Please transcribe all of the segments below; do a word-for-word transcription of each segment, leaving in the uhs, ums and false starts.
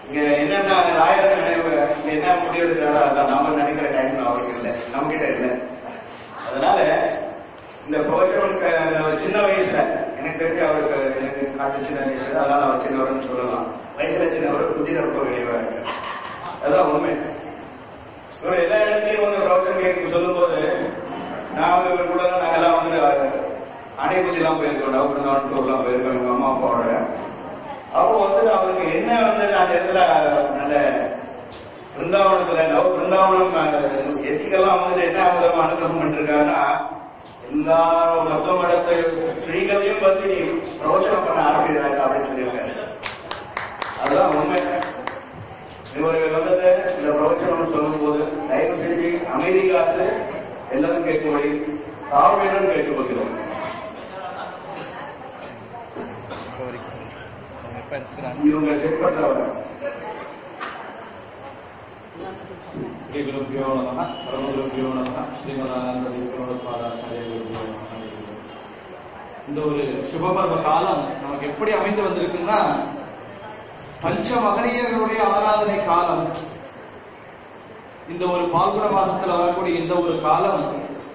இங்க என்னன்னா ராயர் என்ன முடிவு எடுக்கிறாரோ அதான் நம்ம நினைக்கிற டைம் அவருக்கு இல்லை, நம்ம கிட்ட இல்லை. அதனால இந்த பிரவச்சனம் சின்ன வயசுல எனக்கு தெரிஞ்சு அவருக்கு எனக்கு காட்டு சின்ன வயசுல, அதனால அவர் சின்னவர்னு சொல்லலாம். வயசுல சின்னவர் புத்தியில ரொம்ப விரைவா இருக்காரு. அதான் உண்மை. இவர் எல்லா இடத்தையும் வந்து பிரவச்சனம் கேட்க சொல்லும் போது நான் வந்து இவர் கூட நாங்கெல்லாம் வந்து அணைப்பதி எல்லாம் போயிருக்கோம், நவபிருந்தாவன் டூர் எல்லாம் போயிருக்கோம் எங்க அம்மா அப்பாவோட. அப்போ வந்து அவருக்கு என்ன வந்து அந்த இடத்துல அந்த பிருந்தாவனத்துல நவ பிருந்தாவனம் எத்திக்கெல்லாம் வந்துட்டு என்ன விதமா அனுகிரகம் பண்ணிருக்காருன்னா, எல்லாரும் மொத்த மடத்தை ஸ்ரீகளையும் பத்தி நீ பிரவச்சனம் பண்ண ஆரம்பிக்கிறாங்க அப்படின்னு சொல்லியிருக்காரு. அதுதான் உண்மை. இவர்கள் வந்து இந்த பிரவச்சனம் சொல்லும் போது தயவு செஞ்சு அமைதி காத்து எல்லாரும் கேட்கும்படி தாழ்மையுடன் கேட்டுக்கொள்கிறோம். இவங்க செப்பட்டவர் ஸ்ரீ குருபியோ நமஹ பரமகுருபியோ நமஹ ஸ்ரீமதானந்த தீபோபாதாச்சாரியோ நமஹ. இந்த ஒரு சுபபர்வ காலம் நமக்கு எப்படி அமைந்து வந்திருக்குன்னா, பஞ்ச மகனியர்களுடைய ஆராதனை காலம். இந்த ஒரு பால்குட மாசத்துல வரக்கூடிய இந்த ஒரு காலம்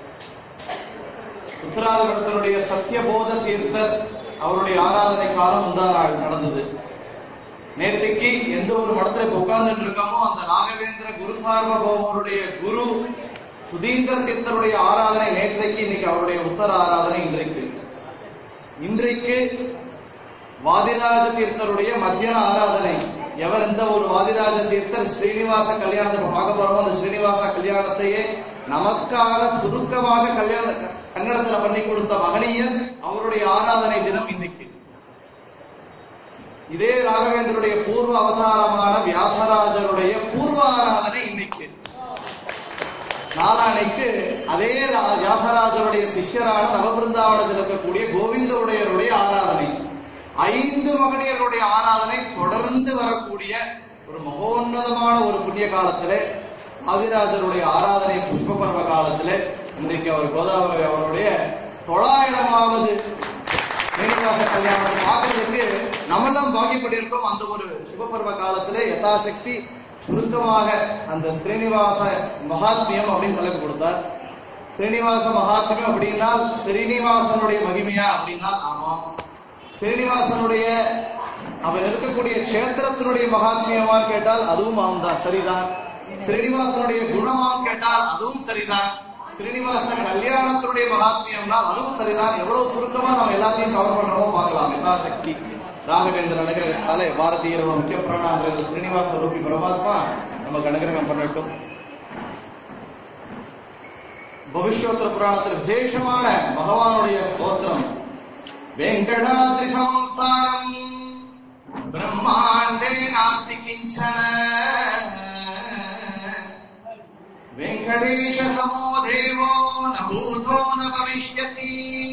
உத்தராதிபுரத்தினுடைய சத்தியபோத தீர்த்தர் அவருடைய ஆராதனை காலம் முந்தாள் நடந்தது. நேற்றுக்கு எந்த ஒரு மடத்துல உட்கார்ந்து இருக்கோமோ அந்த ராகவேந்திர குரு சார்வபௌமருடைய குரு சுதீந்திர தீர்த்தருடைய ஆராதனை நேற்றைக்கு, இன்னைக்கு அவருடைய உத்தர ஆராதனை இன்றைக்கு. இன்றைக்கு வாதிராஜ தீர்த்தருடைய மத்தியான ஆராதனை. எவர் இந்த ஒரு வாதிராஜ தீர்த்தர் ஸ்ரீனிவாச கல்யாணத்தை பார்க்க போறோமோ அந்த ஸ்ரீனிவாச கல்யாணத்தையே நமக்காக சுருக்கமாக கல்யாண கன்னடத்துல பண்ணி கொடுத்த மகனியர் அவருடைய ஆராதனை தினம் இன்னைக்கு. இதே ராகவேந்தருடைய பூர்வ அவதாரமான வியாசராஜருடைய பூர்வ ஆராதனை இன்னைக்கு. நாளானைக்கு அதே வியாசராஜருடைய சிஷ்யரான நவபிருந்தாவனத்தில் இருக்கக்கூடிய கோவிந்தருடைய ஆராதனை. ஐந்து மகனியருடைய ஆராதனை தொடர்ந்து வரக்கூடிய ஒரு மகோன்னதமான ஒரு புண்ணிய காலத்திலே ஆதிராஜருடைய ஆராதனை புஷ்ப பர்வ காலத்திலே இன்றைக்கு அவர் கோதாவரி அவருடைய தொள்ளாயிரமாவது ஸ்ரீனிவாச கல்யாணத்தை பார்க்கறதுக்கு நம்மெல்லாம் பாக்கியப்பட்டிருக்கோம். அந்த ஒரு சுபபர்வ காலத்திலே யதாசக்தி சுருக்கமாக அந்த ஸ்ரீனிவாச மகாத்மியம் அப்படின்னு தலைப்பு கொடுத்தார். ஸ்ரீனிவாச மகாத்மியம் அப்படின்னா ஸ்ரீனிவாசனுடைய மகிமையா அப்படின்னா ஆமா. ஸ்ரீனிவாசனுடைய அவன் இருக்கக்கூடிய கஷேத்திரத்தினுடைய மகாத்மியமான்னு கேட்டால் அதுவும் ஆம் தான், சரிதான். ஸ்ரீனிவாசனுடைய குணமான்னு கேட்டால் அதுவும் சரிதான். ஸ்ரீனிவாச கல்யாணத்தினுடைய மகாத்மியம்னா அதுவும் சரிதான். எவ்வளவு சுருக்கமா நம்ம எல்லாத்தையும் கவர் பண்றோமோ பார்க்கலாம். யதாசக்தி ராகவேந்திர அனுகிரகத்தாலே பாரதியர் முக்கிய பிராணாந்திர ஸ்ரீனிவாச ரூபி பரமாத்மா நமக்கு அனுகிரகம் பண்ணட்டும். பவிஷ்யோத்தர புராணத்தில் விசேஷமான பகவானுடைய ஸ்தோத்திரம். வெங்கடாத்ரி சமஸ்தானம் பிரம்மாண்டே நாஸ்தி கிஞ்சன வெங்கடேஷ சமோ தேவோ ந பூதோ ந பவிஷ்யதி.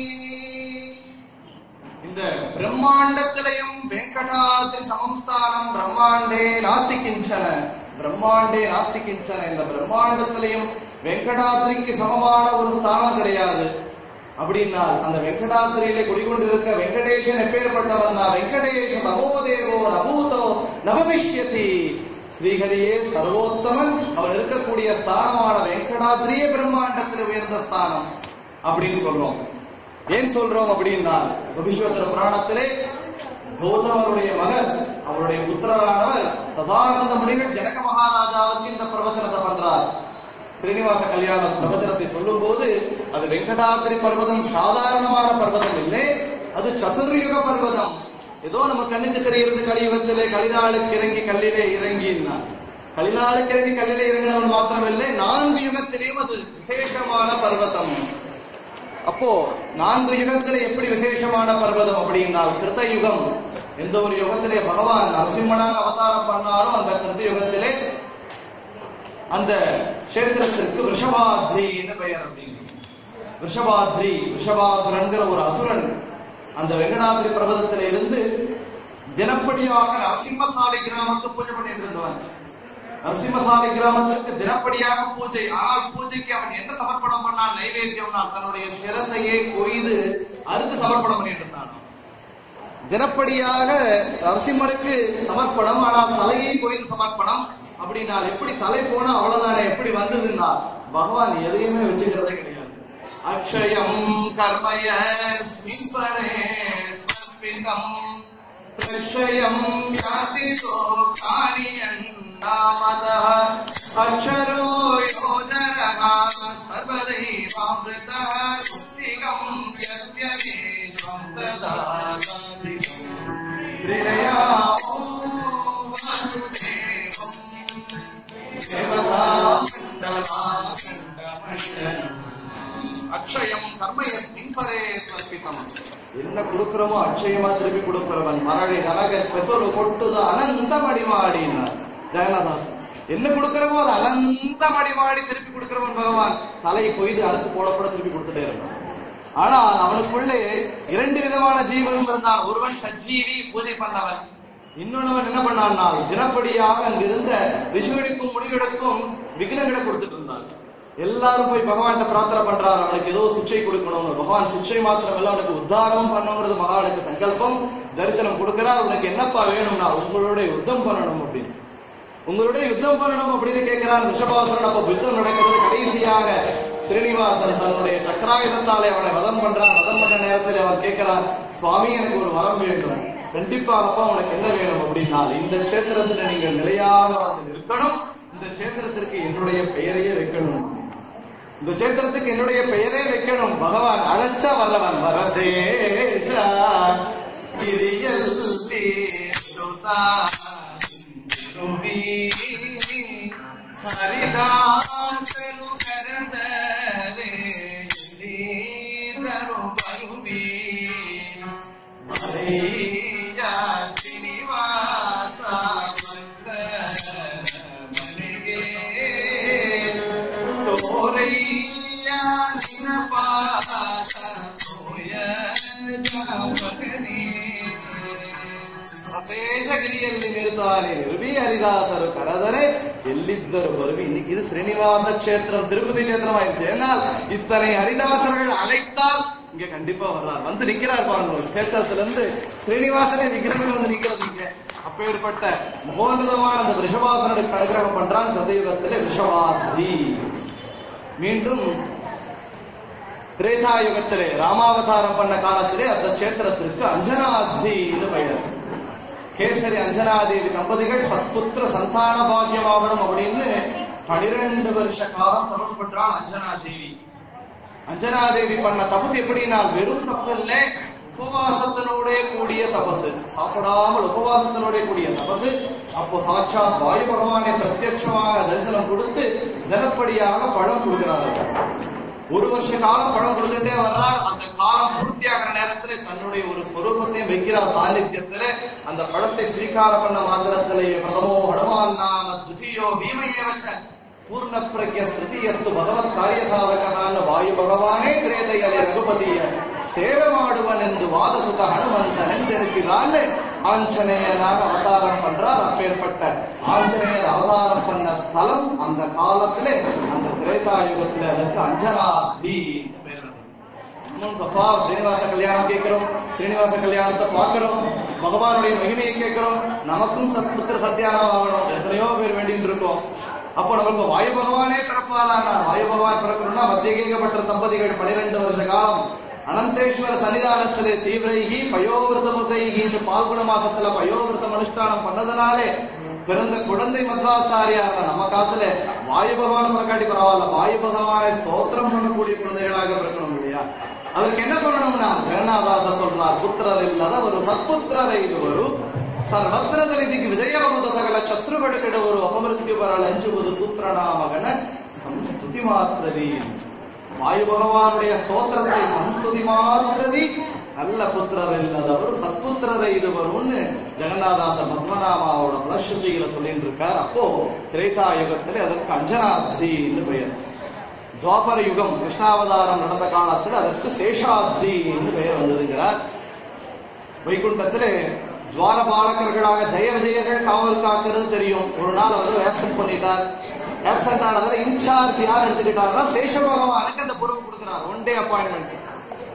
இந்த பிரம்மாண்டத்திலையும் வெங்கடாத்ரி சமஸ்தானம் பிரம்மாண்டே நாஸ்தி கிஞ்சன பிரம்மாண்டே நாஸ்தி கிஞ்சன. இந்த பிரம்மாண்டத்திலையும் வெங்கடாத்ரிக்கு சமமான ஒரு ஸ்தானம் கிடையாது. அப்படின்னா அந்த வெங்கடாத்திரியிலே குடிகொண்டிருக்க வெங்கடேசன் எப்பேற்பட்டவன்? வெங்கடேஷ நமோ தேவோ நபூதோ நபவிஷ்யதி. ஸ்ரீஹரியே சர்வோத்தமன். அவர் இருக்கக்கூடிய ஸ்தானமான வெங்கடாத்திரியே பிரம்மாண்டத்தில் உயர்ந்த ஸ்தானம் அப்படின்னு சொல்றோம். ஏன் சொல்றோம் அப்படின்னா பவிஷ்யோத்தர புராணத்திலே கௌதமருடைய மகன் அவருடைய புத்திரரானவர் சதானந்த முனிவர் ஜனக மகாராஜாவுக்கு இந்த பிரவச்சனத்தை பண்றார். ஸ்ரீனிவாச கல்யாண பிரவச்சனத்தை சொல்லும் போது அது வெங்கடாத்திரி பர்வதம் சாதாரணமான பர்வதம் இல்லை, அது சதுர்யுக பர்வதம். ஏதோ நம்ம கண்ணுக்கு தெரிகிறது கலியுகத்திலே கலிநாளுக்கு இறங்கி கல்லிலே இறங்கினா கலிநாளுக்கு இறங்கி கல்லிலே இறங்கினவன் மாத்திரமில்லை, நான்கு யுகத்திலேயும் அது விசேஷமான பர்வதம். அப்போ நான்கு யுகத்திலே எப்படி விசேஷமான பர்வதம் அப்படின்னா கிருத்த யுகம். எந்த ஒரு யுகத்திலே பகவான் நரசிம்மனாக அவதாரம் பண்ணாலும் அந்த கிருத்த யுகத்திலே அந்த கஷேத்திரத்திற்கு ரிஷபாத்ரின்னு பெயர். அப்படின்னு ரிஷபாத்ரி ரிஷபாசுரன்கிற ஒரு அசுரன் அந்த வெங்கடாத்ரி பர்வதத்தில இருந்து தினப்படியாக நரசிம்மசாலை கிராமத்துக்கு பூஜை பண்ணிட்டு இருந்தவன். நரசிம்மசாலை கிராமத்திற்கு தினப்படியாக பூஜை. ஆனால் பூஜைக்கு அவன் என்ன சமர்ப்பணம் பண்ணான்? நைவேத்தியம். தன்னுடைய சிரசையை கொய்து அறுத்து சமர்ப்பணம் பண்ணிட்டு இருந்தான். தினப்படியாக நரசிம்மனுக்கு சமர்ப்பணம். ஆனால் தலையை கோயில் சமர்ப்பணம் அப்படின்னா எப்படி தலை போனா அவ்வளவுதானே, எப்படி வந்ததுன்னா பகவான் எதையுமே வச்சுக்கிறதே கிடையாது. அக்ஷயம் கர்மய பிரஷயம் யாசிதோ காணியன் நாமதஹ அக்ஷரோ யோஜனஹ சர்வதைவாம்ருதஹ குப்திகம் யஸ்யமேஷம் ததாதாதிகம் ப்ரிணயாமோ வாசுதேவம் தேவதா மண்டலாகண்டமண்டலம். அக்ஷயம் கர்மய பின்பரே சர்ப்பிதம். என்ன கொடுக்கிறோமோ அக்ஷயமா திருப்பி கொடுக்கிறவன். மரடி நரகர் பெசொரு கொட்டுது அனந்த மடிமாடினார் ஜெகநாதாசன். என்ன கொடுக்கிறோமோ அது அனந்த மடிமாடி திருப்பி கொடுக்கிறவன் பகவான். தலை கொய்து அறுத்து போடப்பட திருப்பி கொடுத்துட்டே இருக்கான். ஆனால் அவனுக்குள்ளே இரண்டு விதமான ஜீவனும் இருந்தான். ஒருவன் சஜீவி பூஜை பண்ணவன், இன்னொருவன் என்ன பண்ணான்னா தினப்படியாக அங்கிருந்த ரிஷிகளுக்கும் முனிகளுக்கும் விக்னங்களை கொடுத்துட்டு இருந்தான். எல்லாரும் போய் பகவான்கிட்ட பிரார்த்தனை பண்றாரு, அவனுக்கு ஏதோ சிக்ஷை கொடுக்கணும். பகவான் சிக்ஷை மாத்திரம் இல்ல, அவனுக்கு உத்தாரம் பண்ணணுங்கிறது மகானுக்கு சங்கல்பம். தரிசனம் கொடுக்கிறார். உனக்கு என்னப்பா வேணும்னா உங்களோட யுத்தம் பண்ணணும் அப்படின்னு, உங்களுடைய யுத்தம் பண்ணணும் அப்படின்னு கேட்கிறார் ரிஷபாசுரன். அப்ப யுத்தம் நடக்கிறது. கடைசியாக ஸ்ரீனிவாசன் தன்னுடைய சக்கராயுதத்தாலே அவனை வதம் பண்றான். வதம் பண்ண நேரத்தில் அவன் கேட்கிறான், சுவாமி எனக்கு ஒரு வரம் வேண்டும். கண்டிப்பாகப்பா உனக்கு என்ன வேணும் அப்படின்னா, இந்த கஷேத்திரத்துல நீங்கள் நிலையாக வந்து இருக்கணும், இந்த கஷேத்திரத்திற்கு என்னுடைய பெயரையே வைக்கணும், இந்த கஷேத்திரத்துக்கு என்னுடைய பெயரே வைக்கணும். பகவான் அழைச்சா வல்லவன். வரசேஷா கிரியல் தீர்த்தா ஹரிதாசரு கரதரே நீதரு பருவி மரியா ஸ்ரீனிவாச பக்த மனிகே தோரையா நினபாத தோய ஜாபகனே அசேஷகிரிಯಲ್ಲಿ நிறுத்தானே நிருபி ஹரிதாசரு கரதரே எல்லித்தரு பருவி. இன்னைக்கு இது ஸ்ரீனிவாச கஷேத்திரம், திருப்பதி கஷேத்திரம் ஆயிடுச்சு. ஏன்னால் இத்தனை ஹரிதாசர்கள் அழைத்தால் இங்க கண்டிப்பா வர்றார், வந்து நிக்கிறார் பாருங்க. கஷேத்திரத்துல இருந்து ஸ்ரீனிவாசனே விக்கிரகம் வந்து நிக்கிறது இங்க. அப்பேற்பட்ட மகோன்னதமான அந்த ரிஷபாசனுக்கு அனுகிரகம் பண்றான் கிருதயுகத்திலே ரிஷபாதி. மீண்டும் திரேதாயுகத்திலே ராமாவதாரம் பண்ண காலத்திலே அந்த கஷேத்திரத்திற்கு அஞ்சனாத்ரின்னு பெயர். கேசரி அஞ்சனாதேவி தம்பதிகள் சத்புத்திர சந்தான பாக்கியமாகணும் அப்படின்னு பனிரெண்டு வருஷ காலம் தபஸ் பண்றாள் அஞ்சனாதேவி. அஞ்சனாதேவி பண்ண தபஸ் எப்படின்னா வெறும் தபஸ் இல்ல, உபவாசத்தினோட கூடிய தபசு, சாப்பிடாமல் உபவாசத்தினோட கூடிய தபசு. அப்போ சாட்சாத் வாயு பகவானை பிரத்யட்சமாக தரிசனம் கொடுத்து தினப்படியாக பழம் கொடுக்கிறார்கள். ஒரு வருஷ காலம் பழம் கொடுத்துட்டே வர்றார். அந்த காலம் பூர்த்தியாகிற நேரத்திலே தன்னுடைய ஒரு ஸ்வரூபத்தையும் வைக்கிறார் சாநித்தியத்திலே. அந்த பழத்தை ஸ்வீகார பண்ண மாத்திரத்திலே பிரதமோ ஹனுமான் நாம துதியோ பீமையேவச்ச பூர்ண பிரக்ய ஸ்ருதியஸ்து பகவத் காரிய சாதகான வாயு பகவானே திரேதையலே ரகுபதிய சேவை ಮಾಡುವன் என்று வாதசுத ஹனுமந்தன் என்றிருக்கிறான்னு ஆஞ்சநேயனாக அவதாரம் பண்றார். அப்பேற்பட்ட ஆஞ்சநேயர் அவதாரம் பண்ண ஸ்தலம் அந்த காலத்திலே அந்த திரேதாயுகத்திலே அதற்கு அஞ்சனாத்ரி பேர். அப்பா ஸ்ரீனிவாச கல்யாணம் கேட்கிறோம், ஸ்ரீனிவாச கல்யாணத்தை பார்க்கிறோம், பகவானுடைய மகிமையை கேட்கிறோம், நமக்கும் சத்புத்திர சத்தியானம் ஆகணும். எத்தனையோ பேர் வேண்டின்னு இருக்கோம். அப்போ நமக்கு வாயு பகவானே பிறப்பாரானா, வாயு பகவான் பிறக்கணும்னா மத்திய கேட்கப்பட்ட தம்பதிகள் பனிரெண்டு வருஷ காலம் அனந்தேஸ்வர சன்னிதானத்திலே தீவிரைகி பயோவிரதமுகைகி இந்த பால்குண மாசத்துல பயோவிரதம் அனுஷ்டானம் பண்ணதுனாலே பிறந்த குழந்தை மத்வாச்சாரியார் நம்ம காத்துல வாயு பகவான் பிறக்காட்டி பரவாயில்ல, வாயு பகவானை ஸ்தோத்திரம் பண்ணக்கூடிய குழந்தைகளாக பிறக்கணும் இல்லையா? அதற்கு என்ன பண்ணணும்னா ஜெகநாதாச சொல்றார், புத்திரர் இல்லாத ஒரு சத்புத்திரரை ஒரு ಸರ್ವತ್ರದಲ್ಲಿದ್ದಕ್ಕೆ ವಿಜಯಬಹುದು ಸಕಲ ಶತ್ರುಗಳು ಕೆಡುವರು ಅಪಮೃತ್ಯು ಬರಲು ಅಂಜುವುದು ಸೂತ್ರನಾಮಗನ ಸಂಸ್ತುತಿ ಮಾತ್ರದಿ. வாயு பகவானுடைய ஸ்தோத்திரத்தை சம்ஸ்துதி மாத்திரதி நல்ல புத்திரரில்லாதவர் சத்புத்திரரை இதுவரும்னு ஜெகநாதாச பத்மநாமாவோட பலஸ்ருதியில சொல்லிட்டு இருக்கார். அப்போ திரேதா யுகத்திலே அதற்கு அஞ்சனாத்ரின்னு பெயர். துவாபர யுகம் கிருஷ்ணாவதாரம் நடந்த காலத்தில் அதற்கு சேஷாத்ரின்னு பெயர் வந்ததுங்கிறார். வைகுண்டத்திலே துவார பாலகர்களாக ஜெய விஜயர்கள் காவல் காக்கிறது தெரியும். ஒரு நாள் அவர் ஆப்சென்ட் பண்ணிட்டார். ஆப்சென்ட் ஆனதால இன்சார்ஜ் யார் எடுத்துக்கிட்டாருன்னா சேஷ பகவானுக்கு அந்த பொறுப்பு கொடுக்கிறார். One day appointment.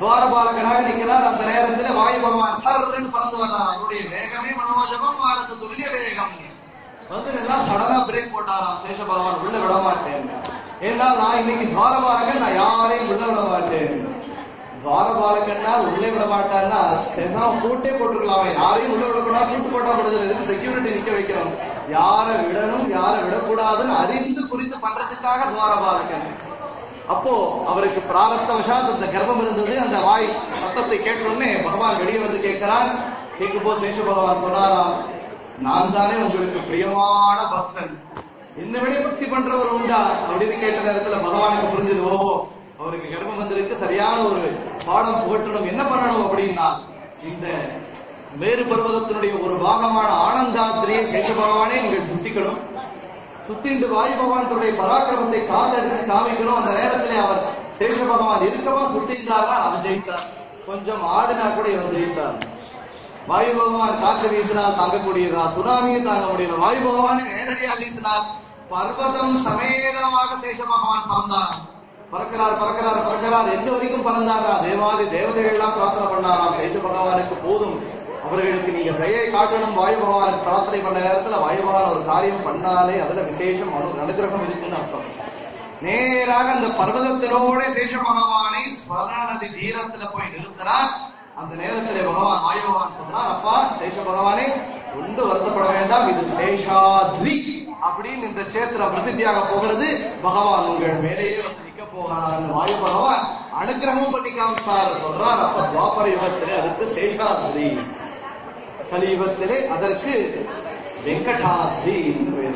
துவாரபாலகனாக நிற்கிறார். அந்த நேரத்தில் வாயு பகவான் சர்ன்னு பறந்து வர்றார். அவருடைய வேகமே மனோஜபம் மாறுக்கு துல்லிய வேகம். வந்து எல்லாம் சடனா பிரேக் போட்டாராம். சேஷ பகவான் உள்ள விட மாட்டேன், ஏன்னா நான் இன்னைக்கு துவாரபாலகன், நான் யாரையும் உள்ள விட மாட்டேன். துவாரபாலகன்னா உள்ளே விட மாட்டான்னா சேஷம் கூட்டே போட்டுருக்கலாமே, யாரையும் உள்ள விடக்கூடாது, கூட்டு போட்டா விடுதல், எதுக்கு செக்யூரிட்டி நிக்க வைக்கிறோம், யாரை விடணும் யாரை விடக்கூடாதுன்னு அறிந்து புரிந்து பண்றதுக்காக துவாரபாலகன். அப்போ அவருக்கு பிராரப்தவசாத் அந்த கர்ப்பம் இருந்தது. அந்த வாய் சத்தத்தை கேட்டோடனே பகவான் வெளியே வந்து கேட்கிறார். கேட்கும் போது சேஷ பகவான் சொன்னாராம், நான் தானே உங்களுக்கு பிரியமான பக்தன், என்ன விட பக்தி பண்றவர் உண்டா அப்படின்னு கேட்ட நேரத்துல பகவானுக்கு புரிஞ்சது, ஓ அவருக்கு கர்ப்பம் வந்திருக்கு, சரியான ஒரு பாடம் புகட்டணும், என்ன பண்ணணும் அப்படின்னா இந்த மேரு பர்வதத்தினுடைய ஒரு பாகமான ஆனந்தாத்திரியை சேஷ பகவானே நீங்கள் சுத்திக்கணும், சுத்திண்டு வாயு பகவானுடைய பராக்கிரமத்தை காதெடுத்து காமிக்கணும். அந்த நேரத்திலே அவர் சேஷ பகவான் இருக்கமா சுத்திருந்தாரா அவர் ஜெயிச்சார், கொஞ்சம் ஆடினா கூட இவர் ஜெயிச்சார். வாயு பகவான் காற்று வீசினால் தாங்கக்கூடியதா, சுனாமியும் தாங்க முடியல. வாயு பகவானை நேரடியாக வீசினார். பர்வதம் சமேதமாக சேஷ பகவான் பறந்தார். பறக்கிறார் பறக்கிறார் பறக்கிறார் எந்த வரைக்கும் பறந்தாரா, தேவாதி தேவதைகள் எல்லாம் பிரார்த்தனை பண்ணாராம், சேஷ பகவானுக்கு போதும், அவர்களுக்கு நீங்க தயை காட்டணும். வாயு பகவானுக்கு பிரார்த்தனை பண்ண நேரத்துல வாயு பகவான் ஒரு காரியம் பண்ணாலே அதுல விசேஷம் அனுகிரகம் இருக்குன்னு அர்த்தம். நேராக அந்த பர்வதத்தினோட சேஷ பகவானை ஸ்வர்ண நதி தீரத்துல போய் நிறுத்தினார். அந்த நேரத்திலே பகவான் வாயு பகவான் சொன்னார், அப்பா சேஷ பகவானே ஒன்று வருத்தப்பட வேண்டாம், இது சேஷாத்ரி அப்படின்னு இந்த சேத்திரம் பிரசித்தியாக போகிறது, பகவான் உங்கள் மேலேயே வந்து நிக்க போகிறார். வாயு பகவான் அனுகிரகம் பண்ணி காமிச்சார் சொல்றார். அப்ப துவாபர யுகத்திலே அதற்கு சேஷாத்ரி, கலியுகத்திலே அதற்கு வெங்கடாத்ரி என்று பெயர்.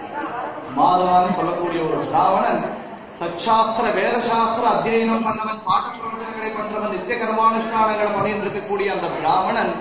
மாதவான் சொல்லக்கூடிய ஒரு பிராமணன், சச்சாஸ்திர வேதசாஸ்திர அத்தியனம் பண்ணவன், பாட்ட பிரவச்சனங்களை பண்றவன், நித்திய கர்மானுஷ்டானங்களை பண்ணிட்டு இருக்கக்கூடிய அந்த பிராமணன்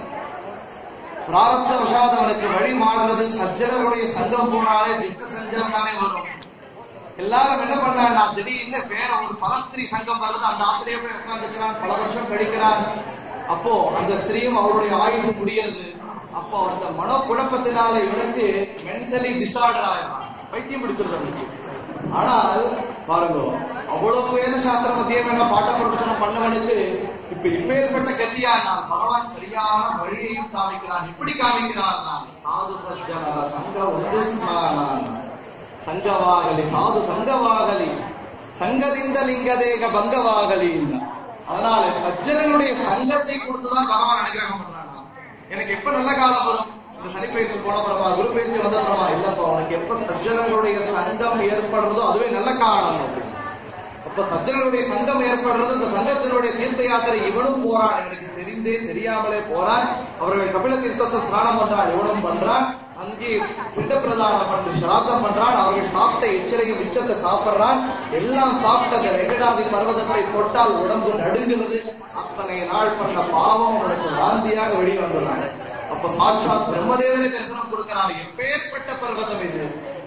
பிராரப்த வசாதவனுக்கு வழி மாறுறது சஜ்ஜனருடைய சங்கம் போனாலே விஷ்ணு சஞ்சம் தானே வரும். எல்லாரும் என்ன பண்ணா, திடீர்னு வேற ஒரு பரஸ்திரி சங்கம் வருது, அந்த ஆத்திரையே போய் உட்காந்துக்கிறான், பல வருஷம் கழிக்கிறான். அப்போ அந்த ஸ்திரீயும் அவருடைய ஆயுசு முடியறது. அப்போ அந்த மனோ குழப்பத்தினால இவனுக்கு மென்டலி டிசார்டர் ஆயிடும், பைத்தியம் பிடிச்சிருது அவனுக்கு. ஆனால் பாருங்க, அவ்வளவு வேத சாஸ்திர மத்தியமான பாட்ட பிரவச்சனம் பண்ணவனுக்கு இப்ப இப்பேற்பட்ட கத்தியா நான் பகவான் சரியான வழியையும் காமிக்கிறான். இப்படி காமிக்கிறான், நான் சாது சஜ்ஜன சங்க ஒன்று ஸ்நானான் சங்கவாகலி, சாது சங்கவாகலி, சங்கதிந்த லிங்கதேக பங்கவாகலி. அதனால சஜ்ஜனனுடைய சங்கத்தை கொடுத்துதான் பகவான் அனுகிரகம் பண்றான். எனக்கு எப்ப நல்ல காலம் வரும், இந்த சனிப்பயிற்சி போன பரமா, குரு பயிற்சி வந்த பரமா, இல்லப்பா உனக்கு எப்ப சஜ்ஜனங்களுடைய சங்கம் ஏற்படுறதோ அதுவே நல்ல காலம். அப்ப சஜ்ஜனங்களுடைய சங்கம் ஏற்படுறது, அந்த சங்கத்தினுடைய தீர்த்த யாத்திரை இவனும் போறான், எனக்கு தெரிந்தே தெரியாமலே போறான். அவர்கள் கபில தீர்த்தத்தை ஸ்நானம் பண்றான், இவனும் பண்றான். அங்கே பிண்ட பிரதானம் பண்ணி சிராத்தம் பண்றான். அவர்கள் சாப்பிட்ட எச்சரிக்கை மிச்சத்தை சாப்பிடுறான். எல்லாம் சாப்பிட்ட வெங்கடாதி பர்வதத்தை தொட்டால் உடம்பு நடுங்கிறது. அத்தனை நாள் பண்ண பாவம் அவனுக்கு வாந்தியாக வெளியே வந்துடுறான். அப்ப சாட்சாத் பிரம்மதேவரை தரிசனம் கொடுக்கிறார். எப்பேற்பட்ட பர்வதம் இது!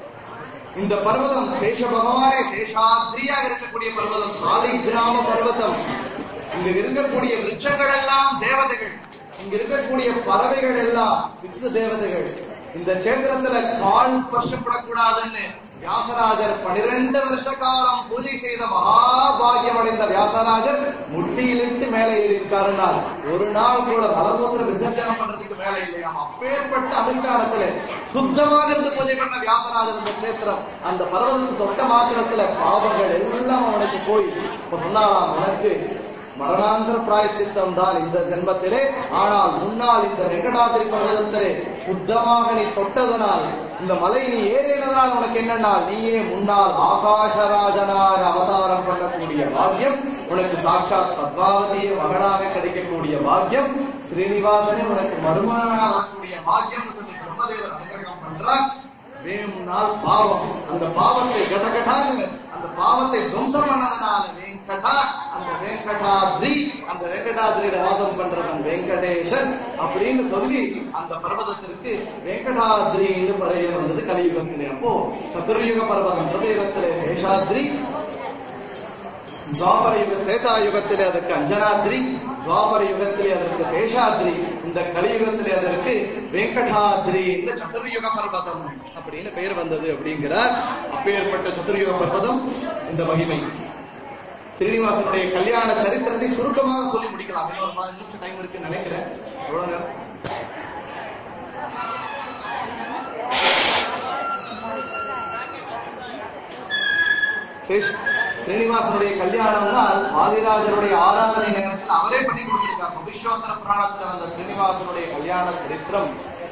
இந்த பர்வதம் சேஷ பகவானே சேஷாத்ரியாக இருக்கக்கூடிய பர்வதம், சாலி கிராம பர்வதம். இங்க இருக்கக்கூடிய விருட்சங்கள் எல்லாம் தேவதைகள், இங்க இருக்கக்கூடிய பறவைகள் எல்லாம் விஷ்ணு தேவதைகள். இந்த சேத்திரத்துல கால் ஸ்பர்ஷப்படக்கூடாதுன்னு வியாசராஜர் பனிரெண்டு வருஷ காலம் பூஜை செய்த மகாபாகியம் அடைந்த வியாசராஜர் முட்டியிலிட்டு மேலே இருக்காருன்னா ஒரு நாள் கூட மலமூத்திர விசர்ஜனம் பண்றதுக்கு மேலே இல்லையாம். அப்பேற்பட்ட அபிகாரத்துல சுத்தமாக இருந்து பூஜை பண்ண வியாசராஜர் இந்த சேத்திரம். அந்த பர்வதத்தின் தொட்ட மாத்திரத்துல பாவங்கள் எல்லாம் அவனுக்கு போய் சொன்னாலாம், உனக்கு மரணாந்திர பிராயச்சித்தம் தான் இந்த ஜென்மத்திலே. ஆனால் முன்னால் இந்த வெங்கடாதிரி பர்வதத்திலே சுத்தமாக நீ தொட்டதனால், இந்த மலை நீ ஏறினதனால் உனக்கு என்னன்னா, நீயே முன்னால் ஆகாசராஜனாக அவதாரம் பண்ணக்கூடிய பாக்கியம் உனக்கு, சாட்சாத் பத்மாவதியை மகனாக கிடைக்கக்கூடிய பாக்கியம், ஸ்ரீனிவாசனே உனக்கு மருமகனாகக்கூடிய பாக்கியம் பிரம்மதேவர் அனுகிரகம் பண்றார். வேணும்னால் பாவம், அந்த பாவத்தை கடகடான்னு அந்த பாவத்தை துவம்சம் பண்ணதனால வெங்கடா, அந்த வெங்கடாத்ரி, அந்த வெங்கடாத்ரியில வாசம் பண்றவன் வெங்கடேசன் அப்படின்னு சொல்லி அந்த பர்வதத்திற்கு வெங்கடாத்ரின்னு பெயர் வந்தது கலியுகத்திலே. அப்போ சதுர்யுக பர்வதம் பிரதயுகத்திலே சேஷாத்ரி, துவாபர யுக திரேதா யுகத்திலே அதற்கு அஞ்சனாத்ரி, துவாபர யுகத்திலே அதற்கு சேஷாத்ரி, இந்த கலியுகத்திலே அதற்கு வெங்கடாத்ரி இந்த சதுர்யுக பர்வதம் அப்படின்னு பெயர் வந்தது அப்படிங்கிறார். அப்பேற்பட்ட சதுர்யுக பர்வதம் இந்த மகிமை. ஸ்ரீனிவாசனுடைய கல்யாண சரித்திரத்தை சுருக்கமாக சொல்லி முடிக்கலாம். இன்னொரு பதினஞ்சு நிமிஷம் டைம் இருக்குன்னு நினைக்கிறேன். எவ்வளவு நேரம்? ஸ்ரீனிவாசனுடைய கல்யாணம்னா வாதிராஜருடைய ஆராதனை நேரத்தில் அவரே பண்ணி கொடுத்திருக்கார். பவிஷ்யோத்தர புராணத்துல வந்த ஸ்ரீனிவாசனுடைய கல்யாண சரித்திரம்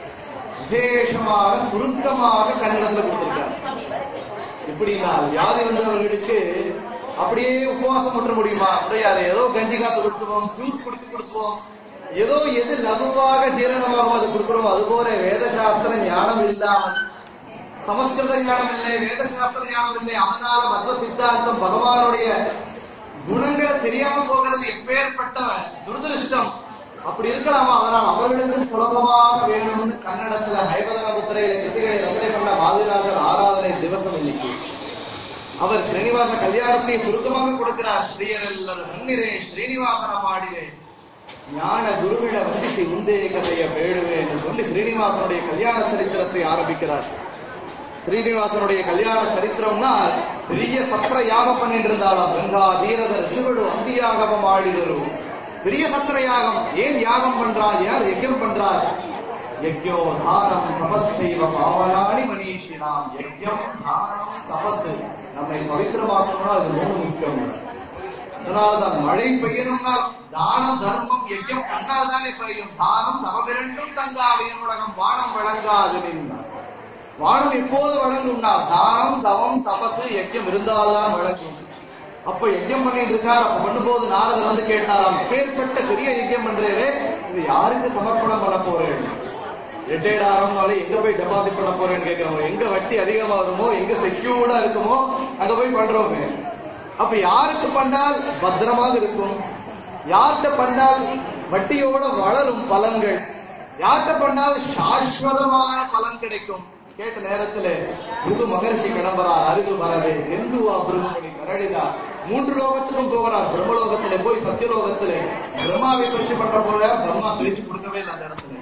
விசேஷமாக சுருக்கமாக கன்னடத்துல கொடுத்திருக்கார். இப்படின்னா வியாதி வந்தவர்களுக்கு அப்படியே உபவாசம் பண்ண முடியுமா? முடியாது. ஏதோ கஞ்சி காத்து கொடுத்துவோம், ஜூஸ் குடித்து கொடுத்துவோம், ஏதோ எது லகுவாக ஜீரணமாகும் அது கொடுக்கிறோம். அதுபோல வேதசாஸ்திர ஞானம் இல்லாமல், சமஸ்கிருத ஞானம் இல்லை, வேதசாஸ்திர ஞானம் இல்லை, அதனால மத்வ சித்தாந்தம் பகவானுடைய குணங்களை தெரியாம போகிறது எப்பேற்பட்ட துரதிருஷ்டம். அப்படி இருக்கலாமா? அதனால் அவர்களுக்கு சுலபமாக வேணும்னு கன்னடத்துல ஹைபதன புத்திரையில கிருத்திகளை ரசனை பண்ண வாதிராஜர் ஆராதனை திவசம் இன்னைக்கு. அவர் ஸ்ரீனிவாச கல்யாணத்தை சுருக்கமாக கொடுக்கிறார். ஸ்ரீயரெல்லரும் முன்னிரே ஸ்ரீனிவாசன பாடிரே ஞான குருவிட வசிசி உந்தே கதைய பேடுவே என்று சொல்லி ஸ்ரீனிவாசனுடைய கல்யாண சரித்திரத்தை ஆரம்பிக்கிறார். ஸ்ரீனிவாசனுடைய கல்யாண சரித்திரம்னா பெரிய சத்திர யாகம் பண்ணிட்டு இருந்தாலும் கங்கா தீரத ரிஷிகளு அந்தியாகவம் ஆடிதரும் பெரிய சத்திர யாகம். ஏன் யாகம் பண்றார்? யார் யஜ்யம் பண்றார்? யஜ்யோ தானம் தபஸ்சைவ பாவனானி மனிஷினாம். யஜ்யம் தானம் தபஸ் நம்மை பவித்திரமாக்கணும்னா அது ரொம்ப முக்கியம். அதனால்தான் மழை பெய்யணும்னா தானம் தர்மம் யஜ்யம் பண்ணாதானே பெய்யும். தானம் தவம் இரண்டும் தங்காவியனுலகம் வானம் வழங்காது நின்றார். வானம் எப்போது வழங்கும்னா தானம் தவம் தபசு யஜ்யம் இருந்தால்தான் வழங்கும். அப்ப யஜ்யம் பண்ணிட்டு இருக்கார். அப்ப பண்ணும்போது நாரதர் வந்து கேட்டாராம், பேர்பட்ட பெரிய யஜ்யம் பண்றேனே, இது யாருக்கு சமர்ப்பணம் பண்ண போறேன்? ரிட்டையர்ட் ஆகிறவங்களால எங்க போய் டெபாசிட் பண்ண போறேன்னு கேட்கிறோம். எங்க வட்டி அதிகமா வருமோ, எங்க செக்யூர்டா இருக்குமோ அங்க போய் பண்றோமே. அப்ப யாருக்கு பண்ணால் பத்திரமாக இருக்கும், யார்கிட்ட பண்ணால் வட்டியோட வளரும் பலன்கள், யார்கிட்ட பண்ணால் சாஸ்வதமான பலன் கிடைக்கும். கேட்ட நேரத்துல புது மகர்ஷி கிளம்புறார். அருகு வரவே எந்துவா பிரம்மணி கரடிதா மூன்று லோகத்துக்கும் போகிறார். பிரம்மலோகத்திலே போய் சத்தியலோகத்திலே பிரம்மாவை பயிற்சி பண்ற போல பிரம்மா பேச்சு கொடுக்கவே இல்லை அந்த இடத்துல.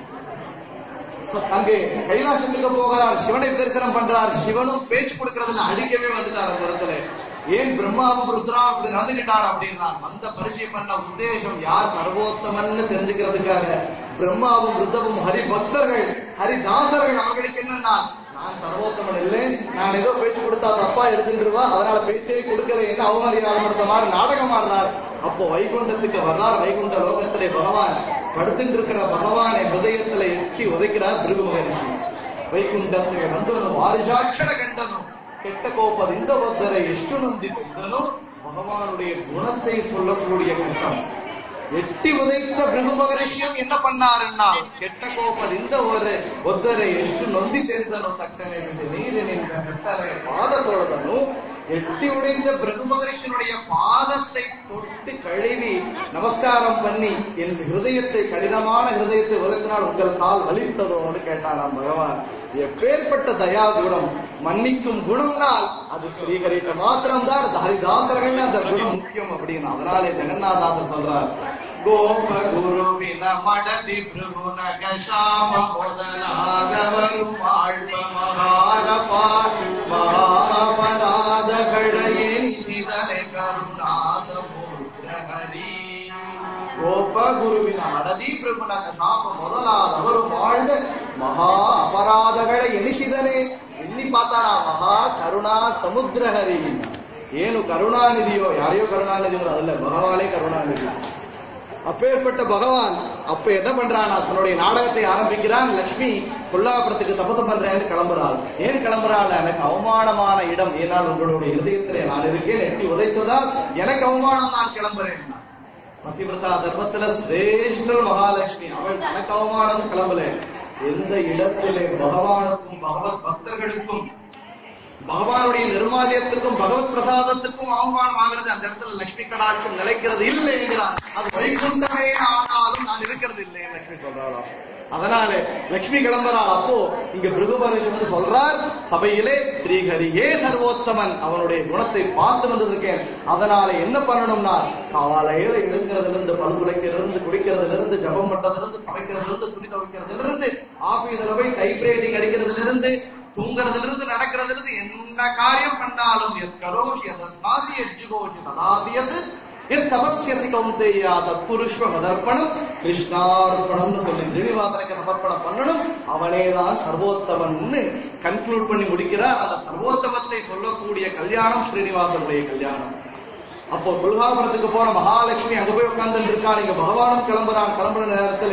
அங்கே கைலாசத்துக்கு போகிறார். சிவனை தரிசனம் பண்றார். சிவனும் பேச்சு கொடுக்கறதுல அடிக்கவே வந்துட்டார் அந்த இடத்துல. ஏன் பிரம்மாவும் ருத்ரா அப்படி நடந்துகிட்டார் அப்படின்னா அந்த பரிசை பண்ண உத்தேசம் யார் சர்வோத்தமன்னு தெரிஞ்சுக்கிறதுக்காக. பிரம்மாவும் ருத்தவும் ஹரி பக்தர்கள், ஹரிதாசர்கள். அவர்களுக்கு என்னன்னா நான் சர்வோத்தமன் இல்லை, நான் ஏதோ பேச்சு கொடுத்தா தப்பா எடுத்துருவா, அதனால பேச்சே கொடுக்கல என்ன அவமரியாதை மாதிரி நாடகம் ஆடுறார். அப்போ வைகுண்டத்துக்கு வர்றார். வைகுண்ட லோகத்திலே பகவான் படுத்துட்டு இருக்கிற பகவானை ஹிருதயத்துல எட்டி உதைக்கிறார் பிருகு மகரிஷி. வைகுண்டத்துக்கு வந்தனும் வாரிஜாட்சர கண்டனும் கெட்ட கோப்பது இந்த ஒத்தரை எஷ்டு நந்தி கொண்டனும் பகவானுடைய குணத்தை சொல்லக்கூடிய கட்டம். எட்டி உதைத்த பிருகு மகரிஷியும் என்ன பண்ணாருன்னா கெட்ட கோப்பது இந்த ஒரு ஒத்தரை எஷ்டு நொந்தி தேர்ந்தனும் தக்கனை நீரின் கட்டளை பாதத்தோடனும் எட்டி உடைந்த பிருகு மகரிஷனுடைய பாதத்தை தொட்டு கழுவி நமஸ்காரம் பண்ணி என் ஹிருதயத்தை, கடினமான ஹிருதயத்தை உதத்தினால் உங்கள் கால் வலித்ததோடு கேட்டாராம் பகவான். எப்பேற்பட்ட தயா குணம், மன்னிக்கும் குணம்னால் அது ஸ்ரீஹரிக்கு மாத்திரம்தான். ஹரிதாசர்கள் அந்த குணம் முக்கியம் அப்படின்னு. அதனாலே ஜெகநாதாசர் சொல்றார், கோப குருவின மடதி பிரபுன கஷாம முதலாதவரும் வாழ்வ மகாரபால் மகாபராதகளை சிதனை கருணாசமுத்திரஹரி. கோப குருவின மடதி பிரபுன கஷாம முதலாதவரும் வாழ்ந்த மகா அபராதಗಳ ಎನಿಸಿದನೆ. ಎಣ್ಣಿ ಪಾತಾಳ ಮಹಾ ಕರುಣಾ ಸಮುದ್ರಹರಿ. ಏನು ಕರುಣಾನಿಧಿಯೋ, ಯಾரையோ கருணாநிதி அதல்ல, பகவானே கருணாநிதி. அப்பேற்பட்ட பகவான் அப்ப என்ன பண்றான், தன்னுடைய நாடகத்தை ஆரம்பிக்கிறான். லட்சுமி கொல்லாபுரத்துக்கு தபசம் பண்றேன்னு கிளம்புறாள். ஏன் கிளம்புறாள்? எனக்கு அவமானமான இடம், ஏனால் உங்களுடைய இதயத்திலே நான் இருக்கேன், எட்டி உதைச்சதால் எனக்கு அவமானம், நான் கிளம்புறேன். பதிவிரதா தர்மத்துல சிரேஷ்ட மகாலட்சுமி, அவள் எனக்கு அவமானம் கிளம்பல. எந்த இடத்திலே பகவானுக்கும் பகவத் பக்தர்களுக்கும் பகவானுடைய நிர்மாலியத்துக்கும் பகவத் பிரசாதத்துக்கும் அவமானம் ஆகிறது, அந்த இடத்துல லட்சுமி கடாட்சம் நிலைக்கிறது இல்லை என்கிறார். அது வைகுண்டமே ஆனாலும் நான் இருக்கிறது இல்லை லட்சுமி சொல்றாளாம். அதனால லட்சுமி கிளம்புறாள். அப்போ இங்க பிருகு மகரிஷி வந்து சொல்றார், சபையிலே ஸ்ரீஹரியே சர்வோத்தமன், அவனுடைய குணத்தை பார்த்து வந்திருக்கேன். அதனால என்ன பண்ணணும்னா காலையில எழுங்கிறதுல இருந்து, பல் துளைக்கிறதுல இருந்து, குடிக்கிறதுல இருந்து, ஜபம் பண்றதுல இருந்து, சமைக்கிறதுல இருந்து, துணி துவைக்கிறதுல இருந்து, ஆபீஸ்ல போய் டைப் ரைட்டிங் அடிக்கிறதுல இருந்து, தூங்குறதுல இருந்து நடக்கிறதுல இருந்து என்ன காரியம் பண்ணாலும் எத் கரோஷி அதஸ்மாசி எஜ்ஜுகோஷி ததாசியது எத் தபஸ்யசி கௌந்தேயா தத்குருஷ்வ மதர்ப்பணம் கிருஷ்ணார்ப்பணம்னு சொல்லி ஸ்ரீனிவாசனுக்கு சமர்ப்பணம் பண்ணணும். அவனேதான் சர்வோத்தமன்னு கன்க்ளூட் பண்ணி முடிக்கிறார். அந்த சர்வோத்தமத்தை சொல்லக்கூடிய கல்யாணம் ஸ்ரீனிவாசனுடைய கல்யாணம். அப்போ கொல்காபுரத்துக்கு போன மகாலட்சுமி அங்க போய் உட்கார்ந்து இருக்கான். இங்க பகவானும் கிளம்புறான். கிளம்புற நேரத்துல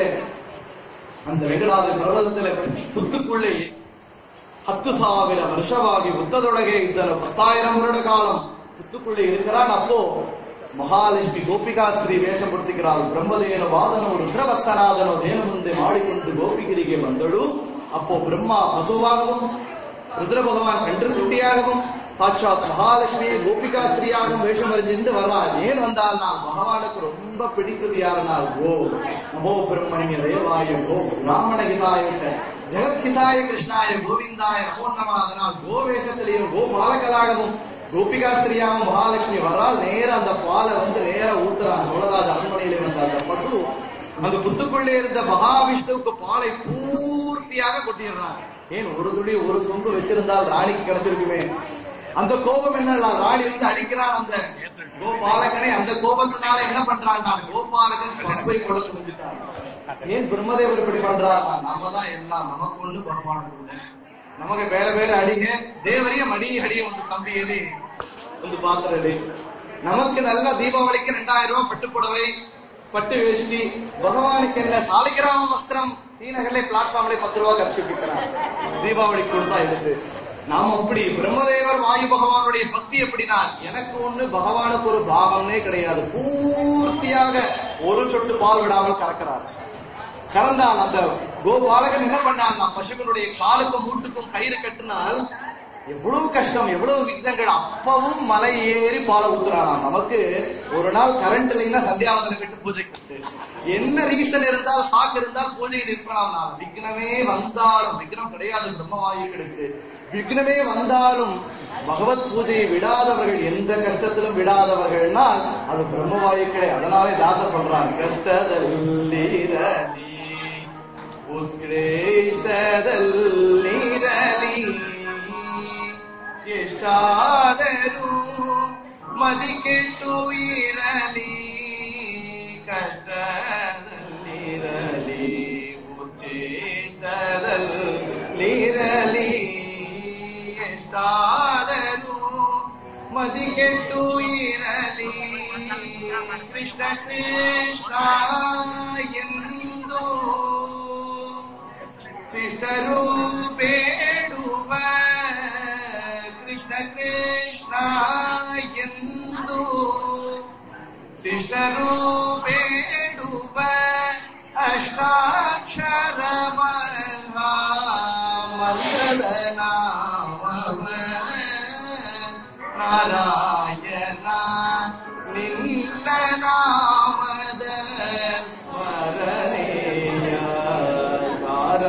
அந்த வெங்கடாதி பர்வதத்துல புத்துக்குள்ளே ಹತ್ತು ಸಾವಿರ ವರ್ಷವಾಗಿ ಬುದ್ಧದೊಳಗೆ ಇದ್ದರು. ಪತ್ತಾಯಿரம் வருட காலம் புத்துக்குள்ளே இருக்கிறான். அப்போ ಮಹಾಲಕ್ಷ್ಮಿ ಗೋಪಿಕಾಸ್ತ್ರೀ ವೇಷ ಪಡ್ತಿகிறாள். ಬ್ರಹ್ಮದೇವನ ವಾದನೋ ರುದ್ರವಸ್ತನಾದನೋ ದೇನ ಮುಂದೆ ಮಾಡಿಕೊಂಡು ಗೋಪಿಗಿರಿಗೆ ಬಂದಳು. அப்போ பிரம்மா பசுவாகவும் ருத்ர பகவான் கன்று குட்டியாகவும் சாட்சாத் மகாலட்சுமியை கோபிகா ஸ்திரீயாகவும் வேஷம் அறிஞ்சிட்டு வர்றாள். ஏன் வந்தால் நான் பகவானுக்கு ரொம்ப பிடித்தது யாருனால் கோ நமோ பிரம்மணிய தேவாய கோ பிராமண ஹிதாய ஜெகத்ஹிதாய கிருஷ்ணாய கோவிந்தாய நமோ நம. அதனால் கோவேஷத்திலேயும் கோ பாலகளாகவும் கோபிகா ஸ்திரீயாகவும் மகாலட்சுமி வர்றாள். நேர அந்த பாலை வந்து நேர ஊத்துறான். சோழராஜ அரண்மனையிலே வந்த அந்த பசு அந்த புத்துக்குள்ளே இருந்த மகாவிஷ்ணுவுக்கு பாலை பூர்த்தியாக கொட்டிடுறான். ஏன் ஒரு துளி ஒரு சொம்பு வச்சிருந்தால் ராணிக்கு கிடைச்சிருக்குமே. அந்த கோபம் என்ன, ராணி வந்து அடிக்கிறான் அந்த கோபாலகனை. அந்த கோபத்தினால என்ன பண்றாங்க, கோபாலகன் பசுவை கொடுத்து வச்சுட்டாங்க. ஏன் பிரம்மதேவர் இப்படி பண்றாரு, நம்ம தான் எல்லாம் நமக்கு ஒண்ணு பகவானுக்கு நமக்கு வேற வேற அடிங்க தேவரையும் அடி அடிய வந்து தம்பி எது வந்து பாத்துறது. நமக்கு நல்ல தீபாவளிக்கு ரெண்டாயிரம் ரூபாய் பட்டு புடவை பட்டு வேஷ்டி, பகவானுக்கு என்ன சாலிகிராம வஸ்திரம் தீநகர்ல பிளாட்ஃபார்ம்ல பத்து ரூபாய் கட்சிக்கிறான் தீபாவளிக்கு கொடுத்தா எடுத்து. நாம் அப்படி பிரம்மதேவர் வாயு பகவானுடைய பக்தி எப்படின்னா, எனக்கு ஒண்ணு பகவானுக்கு ஒரு பாகம்னே கிடையாது. பூர்த்தியாக ஒரு சொட்டு பால் விடாமல் கறக்கிறார். கறந்தால் அந்த கோபாலகன் என்ன பண்ணான், பசுக்களுடைய காலுக்கும் மூட்டுக்கும் கயிறு கட்டினால் எவ்வளவு கஷ்டம் எவ்வளவு விக்னங்கள், அப்பவும் மலை ஏறி பாலை ஊத்துறானா. நமக்கு ஒரு நாள் கரண்ட் இல்லைன்னா சந்தியாவதனை விட்டு பூஜை கட்டு என்ன ரீசன் இருந்தால் சாக்கு இருந்தால் பூஜையை நிற்கலாம். விக்னமே வந்தாலும் விக்னம் கிடையாது பிரம்மவாயுக்களுக்கு. விக்னமே வந்தாலும் பகவத் பூஜையை விடாதவர்கள், எந்த கஷ்டத்திலும் விடாதவர்கள்னால் அது பிரம்மவாயுக்களே. அதனாலே தாசர் சொல்றான், கஷ்டதல்லி ಉತ್ಕೃಷ್ಟದಲ್ಲಿರಲಿ ಎಷ್ಟಾದರೂ ಮದಿ ಕೆಟ್ಟು ಇರಲಿ, ಕಷ್ಟದಲ್ಲಿರಲಿ ಉತ್ಕೃಷ್ಟದಲ್ಲಿರಲಿ ಎಷ್ಟಾದರೂ ಮದಿ ಕೆಟ್ಟು ಇರಲಿ. ಕೃಷ್ಣ ಕೃಷ್ಣ ಎಂದು ಶಿಷ್ಟರು ಬೇಡುವ, ಕೃಷ್ಣ ಕೃಷ್ಣ ಎಂದು ಶಿಷ್ಟರು ಬೇಡುವ ಅಷ್ಟಾಕ್ಷರ ಮಹಾ ಮಂತ್ರದ ನಾಮವ ನಾರಾಯಣ ನಿನ್ನ ನಾಮದ ಸ್ಮರಣೆಯ ಸಾರ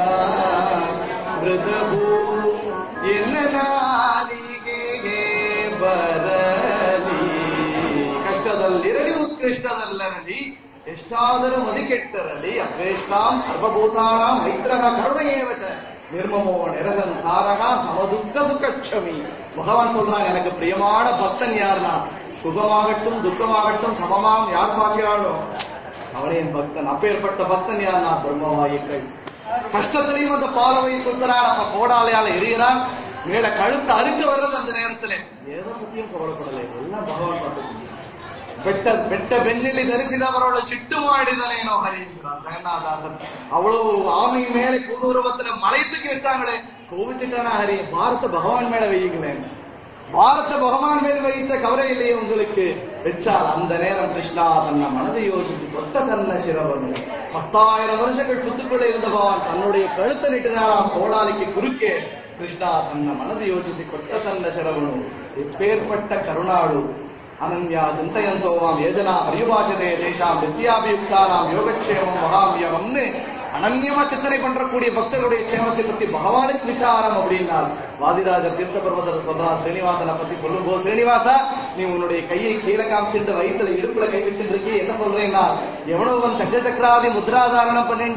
ಮೃದಭೂ ಎನ್ನ ನಾಲಿಗೆಗೆ ಬರಲಿ. ಕಷ್ಟದಲ್ಲಿರಲಿ ಉತ್ಕೃಷ್ಟದಲ್ಲಿರಲಿ ಎಷ್ಟಾದರೂ ಮದಿ ಕೆಟ್ಟರಲಿ, ಅದ್ವೇಷ್ಟಾಂ ಸರ್ವಭೂತಾನಾಂ ಮೈತ್ರಃ ಕರುಣಯೇವಚ நிர்மமோ நிரகன் தாரகா சமதுக்க சுகட்சமி. பகவான் சொல்றான், எனக்கு பிரியமான பக்தன் யாருனா சுகமாகட்டும் துக்கமாகட்டும் சமமாம் யார் பார்க்கிறாளோ அவனே என் பக்தன். அப்பேற்பட்ட பக்தன் யாருனா பிரம்மவாயுக்கள். கஷ்டத்திலையும் அந்த பாலவை கொடுத்தறான். அப்ப கோடாலையால எரிகிறான். மேல கழுத்து அறுக்க வர்றது அந்த நேரத்துல எதை பத்தியும் கவலைப்படலை, எல்லாம் பகவான் பார்த்து. ಬೆಟ್ಟ ಬೆಟ್ಟ ಬೆನ್ನಿಲಿ ಧರಿಸಿದವರೊಳ ಚಿಟ್ಟು ಮಾಡಿದನೇನೋ ಹರಿ ಜಗನ್ನಾಥದಾಸನ್. அவ்வளவு ஆமை மேல கூடுருவத்துல மலை தூக்கி வச்சாங்களே, கோவிச்சுட்டானா ஹரி, பாரத பகவான் மேல வையுங்களேன். பாரத பகவான் மேல் வைச்ச கவரை இல்லையே உங்களுக்கு வச்சால் அந்த நேரம் கிருஷ்ணா தன்ன மனதை யோசிச்சு கொத்த தன்ன சிரவன். பத்தாயிரம் வருஷங்கள் புத்துக்குள்ள இருந்த பகவான் தன்னுடைய கழுத்த நிட்டுனாலாம் கோடாலிக்கு குறுக்கே. கிருஷ்ணா தன்ன மனதை யோசிச்சு கொத்த தன்ன சிரவனு. எப்பேற்பட்ட கருணாடு. அனன்யா சிந்தயந்தோவாம் யோஜனா பரிபாஷதே தேஷாம் வித்யாபியுக்தானாம் யோகக்ஷேமம் மகாமியம்னு அனன்யமா சிந்தனை பண்றக்கூடிய பக்தர்களுடைய க்ஷேமத்தை பத்தி பகவானுக்கு விசாரம் அப்படின்னால் வாதிராஜர் தீர்த்த பர்வதர் சொல்றார். ஸ்ரீனிவாசனை பத்தி சொல்லும் போது, ஸ்ரீனிவாசா நீ உன்னுடைய கையை கீழே காமிச்சுட்டு வயிற்றுல இடுப்புல கை வச்சுட்டு இருக்கே, என்ன சொல்றேன்னா எவனோவன் சக்கர சக்கராதி முத்ராதாரணம் பண்ணிட்டு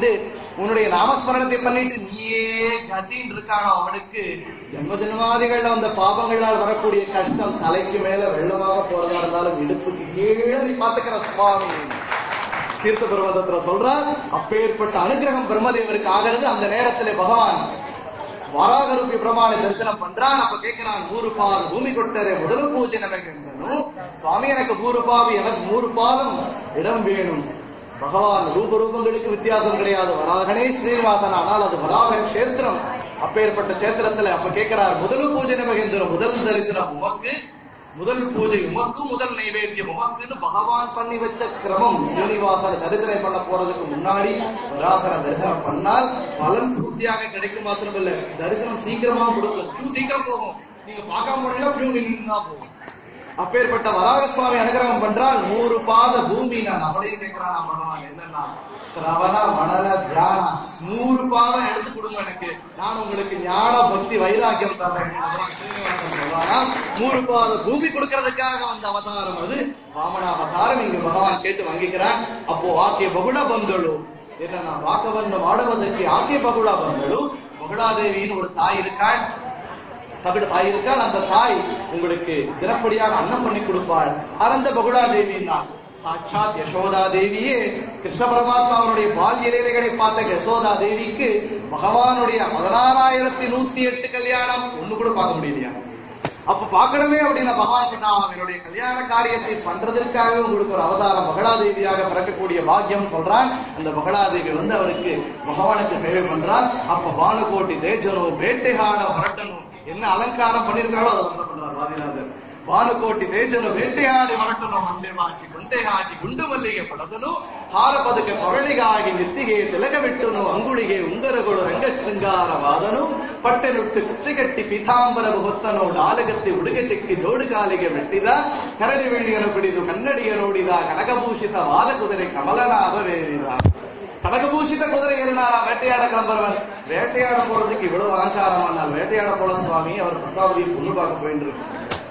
உன்னுடைய நாமஸ்மரணத்தை பண்ணிட்டு நீயே கத்தின்னு இருக்கானோ அவனுக்கு ஜென்ம ஜென்மாதிகள்ல வந்த பாபங்களால் வரக்கூடிய கஷ்டம் தலைக்கு மேல வெள்ளமாக போறதா இருந்தாலும் இடுப்புக்கு கீழே நீ பாத்துக்கிற சுவாமி. தீர்த்த பிரபந்தத்துல சொல்றார், அப்பேற்பட்ட அனுகிரகம் பிரம்மதேவருக்கு ஆகிறது. அந்த நேரத்திலே பகவான் வராகரூபி பிரமாண தரிசனம் பண்றான். அப்ப கேட்கிறான், நூறு பால் பூமி கொட்டரே முதல் பூஜை நமக்கு சுவாமி, எனக்கு நூறு பாவி, எனக்கு நூறு பாலம் இடம் வேணும். பகவான் ரூப ரூபங்களுக்கு வித்தியாசம் கிடையாது. வராகனே ஸ்ரீனிவாசன், ஆனால் அது வராக கஷேத்திரம். அப்பேற்பட்ட கஷேத்திரத்துல அப்ப கேட்கிறார், முதல் பூஜை நமகேந்திரம், முதல் தரிசனம் உமக்கு, முதல் பூஜை உமக்கு, முதல் நைவேத்தியம் உமக்குன்னு பகவான் பண்ணி வச்ச கிரமம். ஸ்ரீனிவாசன சரித்திரை பண்ண போறதுக்கு முன்னாடி வராகர தரிசனம் பண்ணால் பலன் பூர்த்தியாக கிடைக்கும். மாத்திரமில்லை, தரிசனம் சீக்கிரமா கொடுக்கும். கியூ சீக்கிரம் போகும். நீங்க பார்க்காம போனீங்கன்னா கியூ நின்னா போகும். அப்பேற்பட்ட வராக சுவாமி அனுகிரகம் பண்றால் நூறு பாத பூமி. நான் அவளையும் கேட்கிறான் பகவான், என்னன்னா சிரவண மணல தியான நூறு பாதம் எடுத்து கொடுங்க எனக்கு, நான் உங்களுக்கு ஞான பக்தி வைராக்கியம் தரேன். நூறு பாத பூமி கொடுக்கறதுக்காக வந்த அவதாரம் அது வாமன அவதாரம். இங்கு பகவான் கேட்டு வாங்கிக்கிறான். அப்போ ஆக்கிய பகுட பந்தளு என்னன்னா வாக்கவன்னு வாடுவதற்கு ஆக்கிய பகுடா பந்தளு. பகுடாதேவின்னு ஒரு தாய் இருக்காள், தவிட தாய் இருக்காள். அந்த தாய் உங்களுக்கு தினப்படியாக அன்னம் பண்ணி கொடுப்பாள். அந்த பகுடா தேவின்னா சாட்சாத் யசோதா தேவியே. கிருஷ்ண பரமாத்மாவுடைய பால் இலைகளை பார்த்த யசோதா தேவிக்கு பகவானுடைய பதினாறாயிரத்தி நூத்தி எட்டு கல்யாணம் ஒண்ணு கூட பார்க்க முடியலையா? அப்ப பாக்கணுமே அப்படின்னு பகவான் சொன்னா, அவனுடைய கல்யாண காரியத்தை பண்றதற்காக உங்களுக்கு ஒரு அவதாரம் மகளாதேவியாக பிறக்கக்கூடிய பாக்கியம் சொல்றான். அந்த மகளாதேவி வந்து அவருக்கு பகவானுக்கு சேவை பண்றார். அப்ப பானுகோட்டி தேஜனும் வேட்டைகாட வரட்டணும் என்ன அலங்காரம் பண்ணிருக்காளோ அதை பண்றார் வாதிநாதர். பானுகோட்டி தேஜனும் வேட்டையாடி வரட்டணும் மந்திரமாச்சி குண்டைகாக்கி குண்டு மல்லிகை படதனும் ಹಾರ ಪದಕ ಕೊರಳಿಗಾಗಿ ನೆತ್ತಿಗೆ ತಿಲಕವಿಟ್ಟುನು ಅಂಗುಳಿಗೆ ಉಂಗರಗಳು ರಂಗ ಶೃಂಗಾರ ವಾದನು ಪಟ್ಟೆನುಟ್ಟು ಕುಚ್ಚೆಗಟ್ಟಿ ಪೀತಾಂಬರವು ಹೊತ್ತನು ಡಾಲಗತ್ತಿ ಉಡುಗೆ ಚೆಕ್ಕಿ ಜೋಡು ಕಾಲಿಗೆ ಮೆಟ್ಟಿದ ಕರಡಿ ವೆಳ್ಳಿಯನ್ನು ಬಿಡಿದು ಕನ್ನಡಿಯ ನೋಡಿದ ಕನಕಭೂಷಿತ ವಾದ ಕುದುರೆ ಕಮಲನಾಭವೇರಿದ. கனகபூஷித குதிரை ஏறினாரா வேட்டையாட கிளம்புறவன். வேட்டையாட போறதுக்கு இவ்வளவு அலங்காரம் ஆனால் வேட்டையாட போல சுவாமி அவர் பத்மாவதியை பொண்ணு பார்க்க போயிட்டு இருக்கு.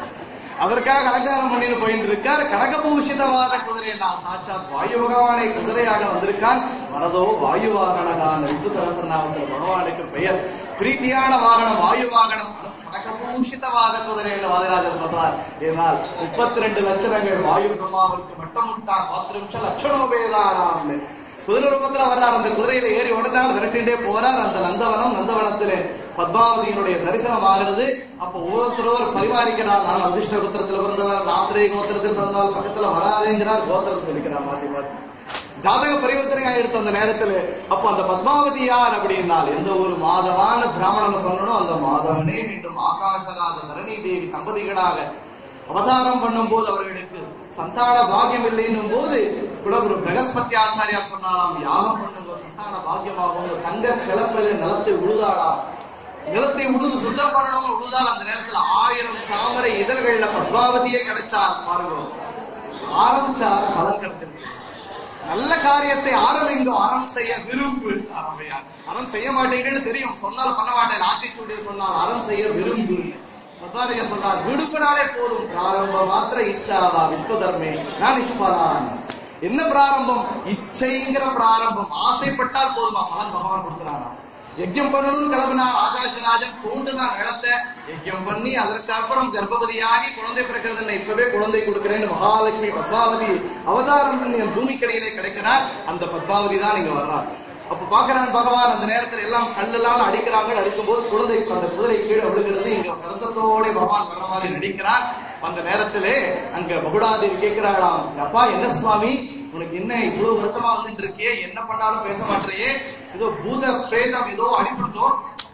அதற்காக அலங்காரம் பண்ணிட்டு போயிட்டு இருக்கார். கனகபூஷிதவாத குதிரை நான் சாட்சாத் வாயு பகவானை குதிரையாக வந்திருக்கான். வரதோ வாயு வாகனகான் விஷ்ணு சகஸ்ரநாமத்தில் பகவானுக்கு பெயர். பிரீத்தியான வாகனம் வாயு வாகனம். கனகபூஷிதவாத குதிரை என்று வாதிராஜர் சொல்றார். ஏனால் முப்பத்தி ரெண்டு லட்சணங்கள் வாயு பிரம்மாவிற்கு மட்டும் உண்டான். பத்து நிமிஷம் லட்சணோபேதானாம் குதிரை ரூபத்துல வர்றார். அந்த குதிரையில ஏறி உடனால் விரட்டிண்டே போறார். அந்த நந்தவனம் நந்தவனத்திலே பத்மாவதியினுடைய தரிசனம் ஆகிறது. அப்ப ஒவ்வொருத்தரோர் பரிமாறிக்கிறார். நான் வசிஷ்ட கோத்திரத்தில் பிறந்தவர், நாத்திரை கோத்திரத்தில் பிறந்தவர், பக்கத்துல வராதேங்கிறார். கோத்திரம் சொல்லிக்கிறார் மாத்தி மாத்தி. ஜாதக பரிவர்த்தனை ஆயிடுத்து அந்த நேரத்துல. அப்ப அந்த பத்மாவதி யார் அப்படின்னால் எந்த ஒரு மாதவான பிராமணன் சொல்லணும். அந்த மாதவனே மீண்டும் ஆகாசராஜ தரணி தேவி தம்பதிகளாக அவதாரம் பண்ணும் போது அவர்களுக்கு சந்தான பாகியம் இல்லை என்னும் போது குலகுரு பிரகஸ்பதி ஆச்சாரியார் சொன்னாலாம், யாகம் பண்ணுங்க சந்தான பாகியமாகும். தங்க கிளப்பில நிலத்தை உழுதாளாம். நிலத்தை உழுது சுத்தம் பண்ணணும் உழுதால் அந்த நேரத்துல ஆயிரம் தாமரை இதழ்கள்ல பத்மாவதியே கிடைச்சார். பாருங்க, ஆரம்பிச்சார் பலன் கிடைச்சிருச்சு. நல்ல காரியத்தை ஆரம்பிங்க, அறம் செய்ய விரும்பு. அறமையார் அறம் செய்ய மாட்டேங்கன்னு தெரியும், சொன்னால் பண்ண மாட்டேன். ஆத்திச்சூடியில் சொன்னால் அறம் செய்ய விரும்பு. சொல்றார் விடுப்புனாலே போதும். பிராரம்ப மாத்திர இச்சாவா விஷ்ணு தர்மே நான் நிஷ்பலான். என்ன பிராரம்பம்? இச்சைங்கிற பிராரம்பம். ஆசைப்பட்டால் போதுமா பலன் பகவான் கொடுத்துறாரா. யஜ்யம் பண்ணணும்னு கிளம்பினார் ஆகாசராஜன். தூண்டுதான் நிலத்தை யஜ்யம் பண்ணி அதற்கு அப்புறம் கர்ப்பவதியாகி குழந்தை பிறக்கிறது. இப்பவே குழந்தை கொடுக்கிறேன்னு மகாலட்சுமி பத்மாவதி அவதாரம் பண்ணி என் பூமிக்கடியிலே கிடைக்கிறார். அந்த பத்மாவதி தான் இங்க வர்றார். அப்ப பாக்குறான் பகவான். அந்த நேரத்துல எல்லாம் கல்லெல்லாம் அடிக்கிறாங்க. அடிக்கும் போது குழந்தை அந்த குதிரை கீழே விழுகிறது. இங்க கருத்தத்தோட பகவான் வர்ற மாதிரி நடிக்கிறார். அந்த நேரத்திலே அங்க பகுடாதேவி கேட்கிறாளாம், அப்பா என்ன சுவாமி உனக்கு என்ன இவ்வளவு வருத்தமா வந்துட்டு இருக்கியே, என்ன பண்ணாலும் பேச மாட்டேயே, ஏதோ பூத பிரேதம் ஏதோ அடிப்படுத்தோம்.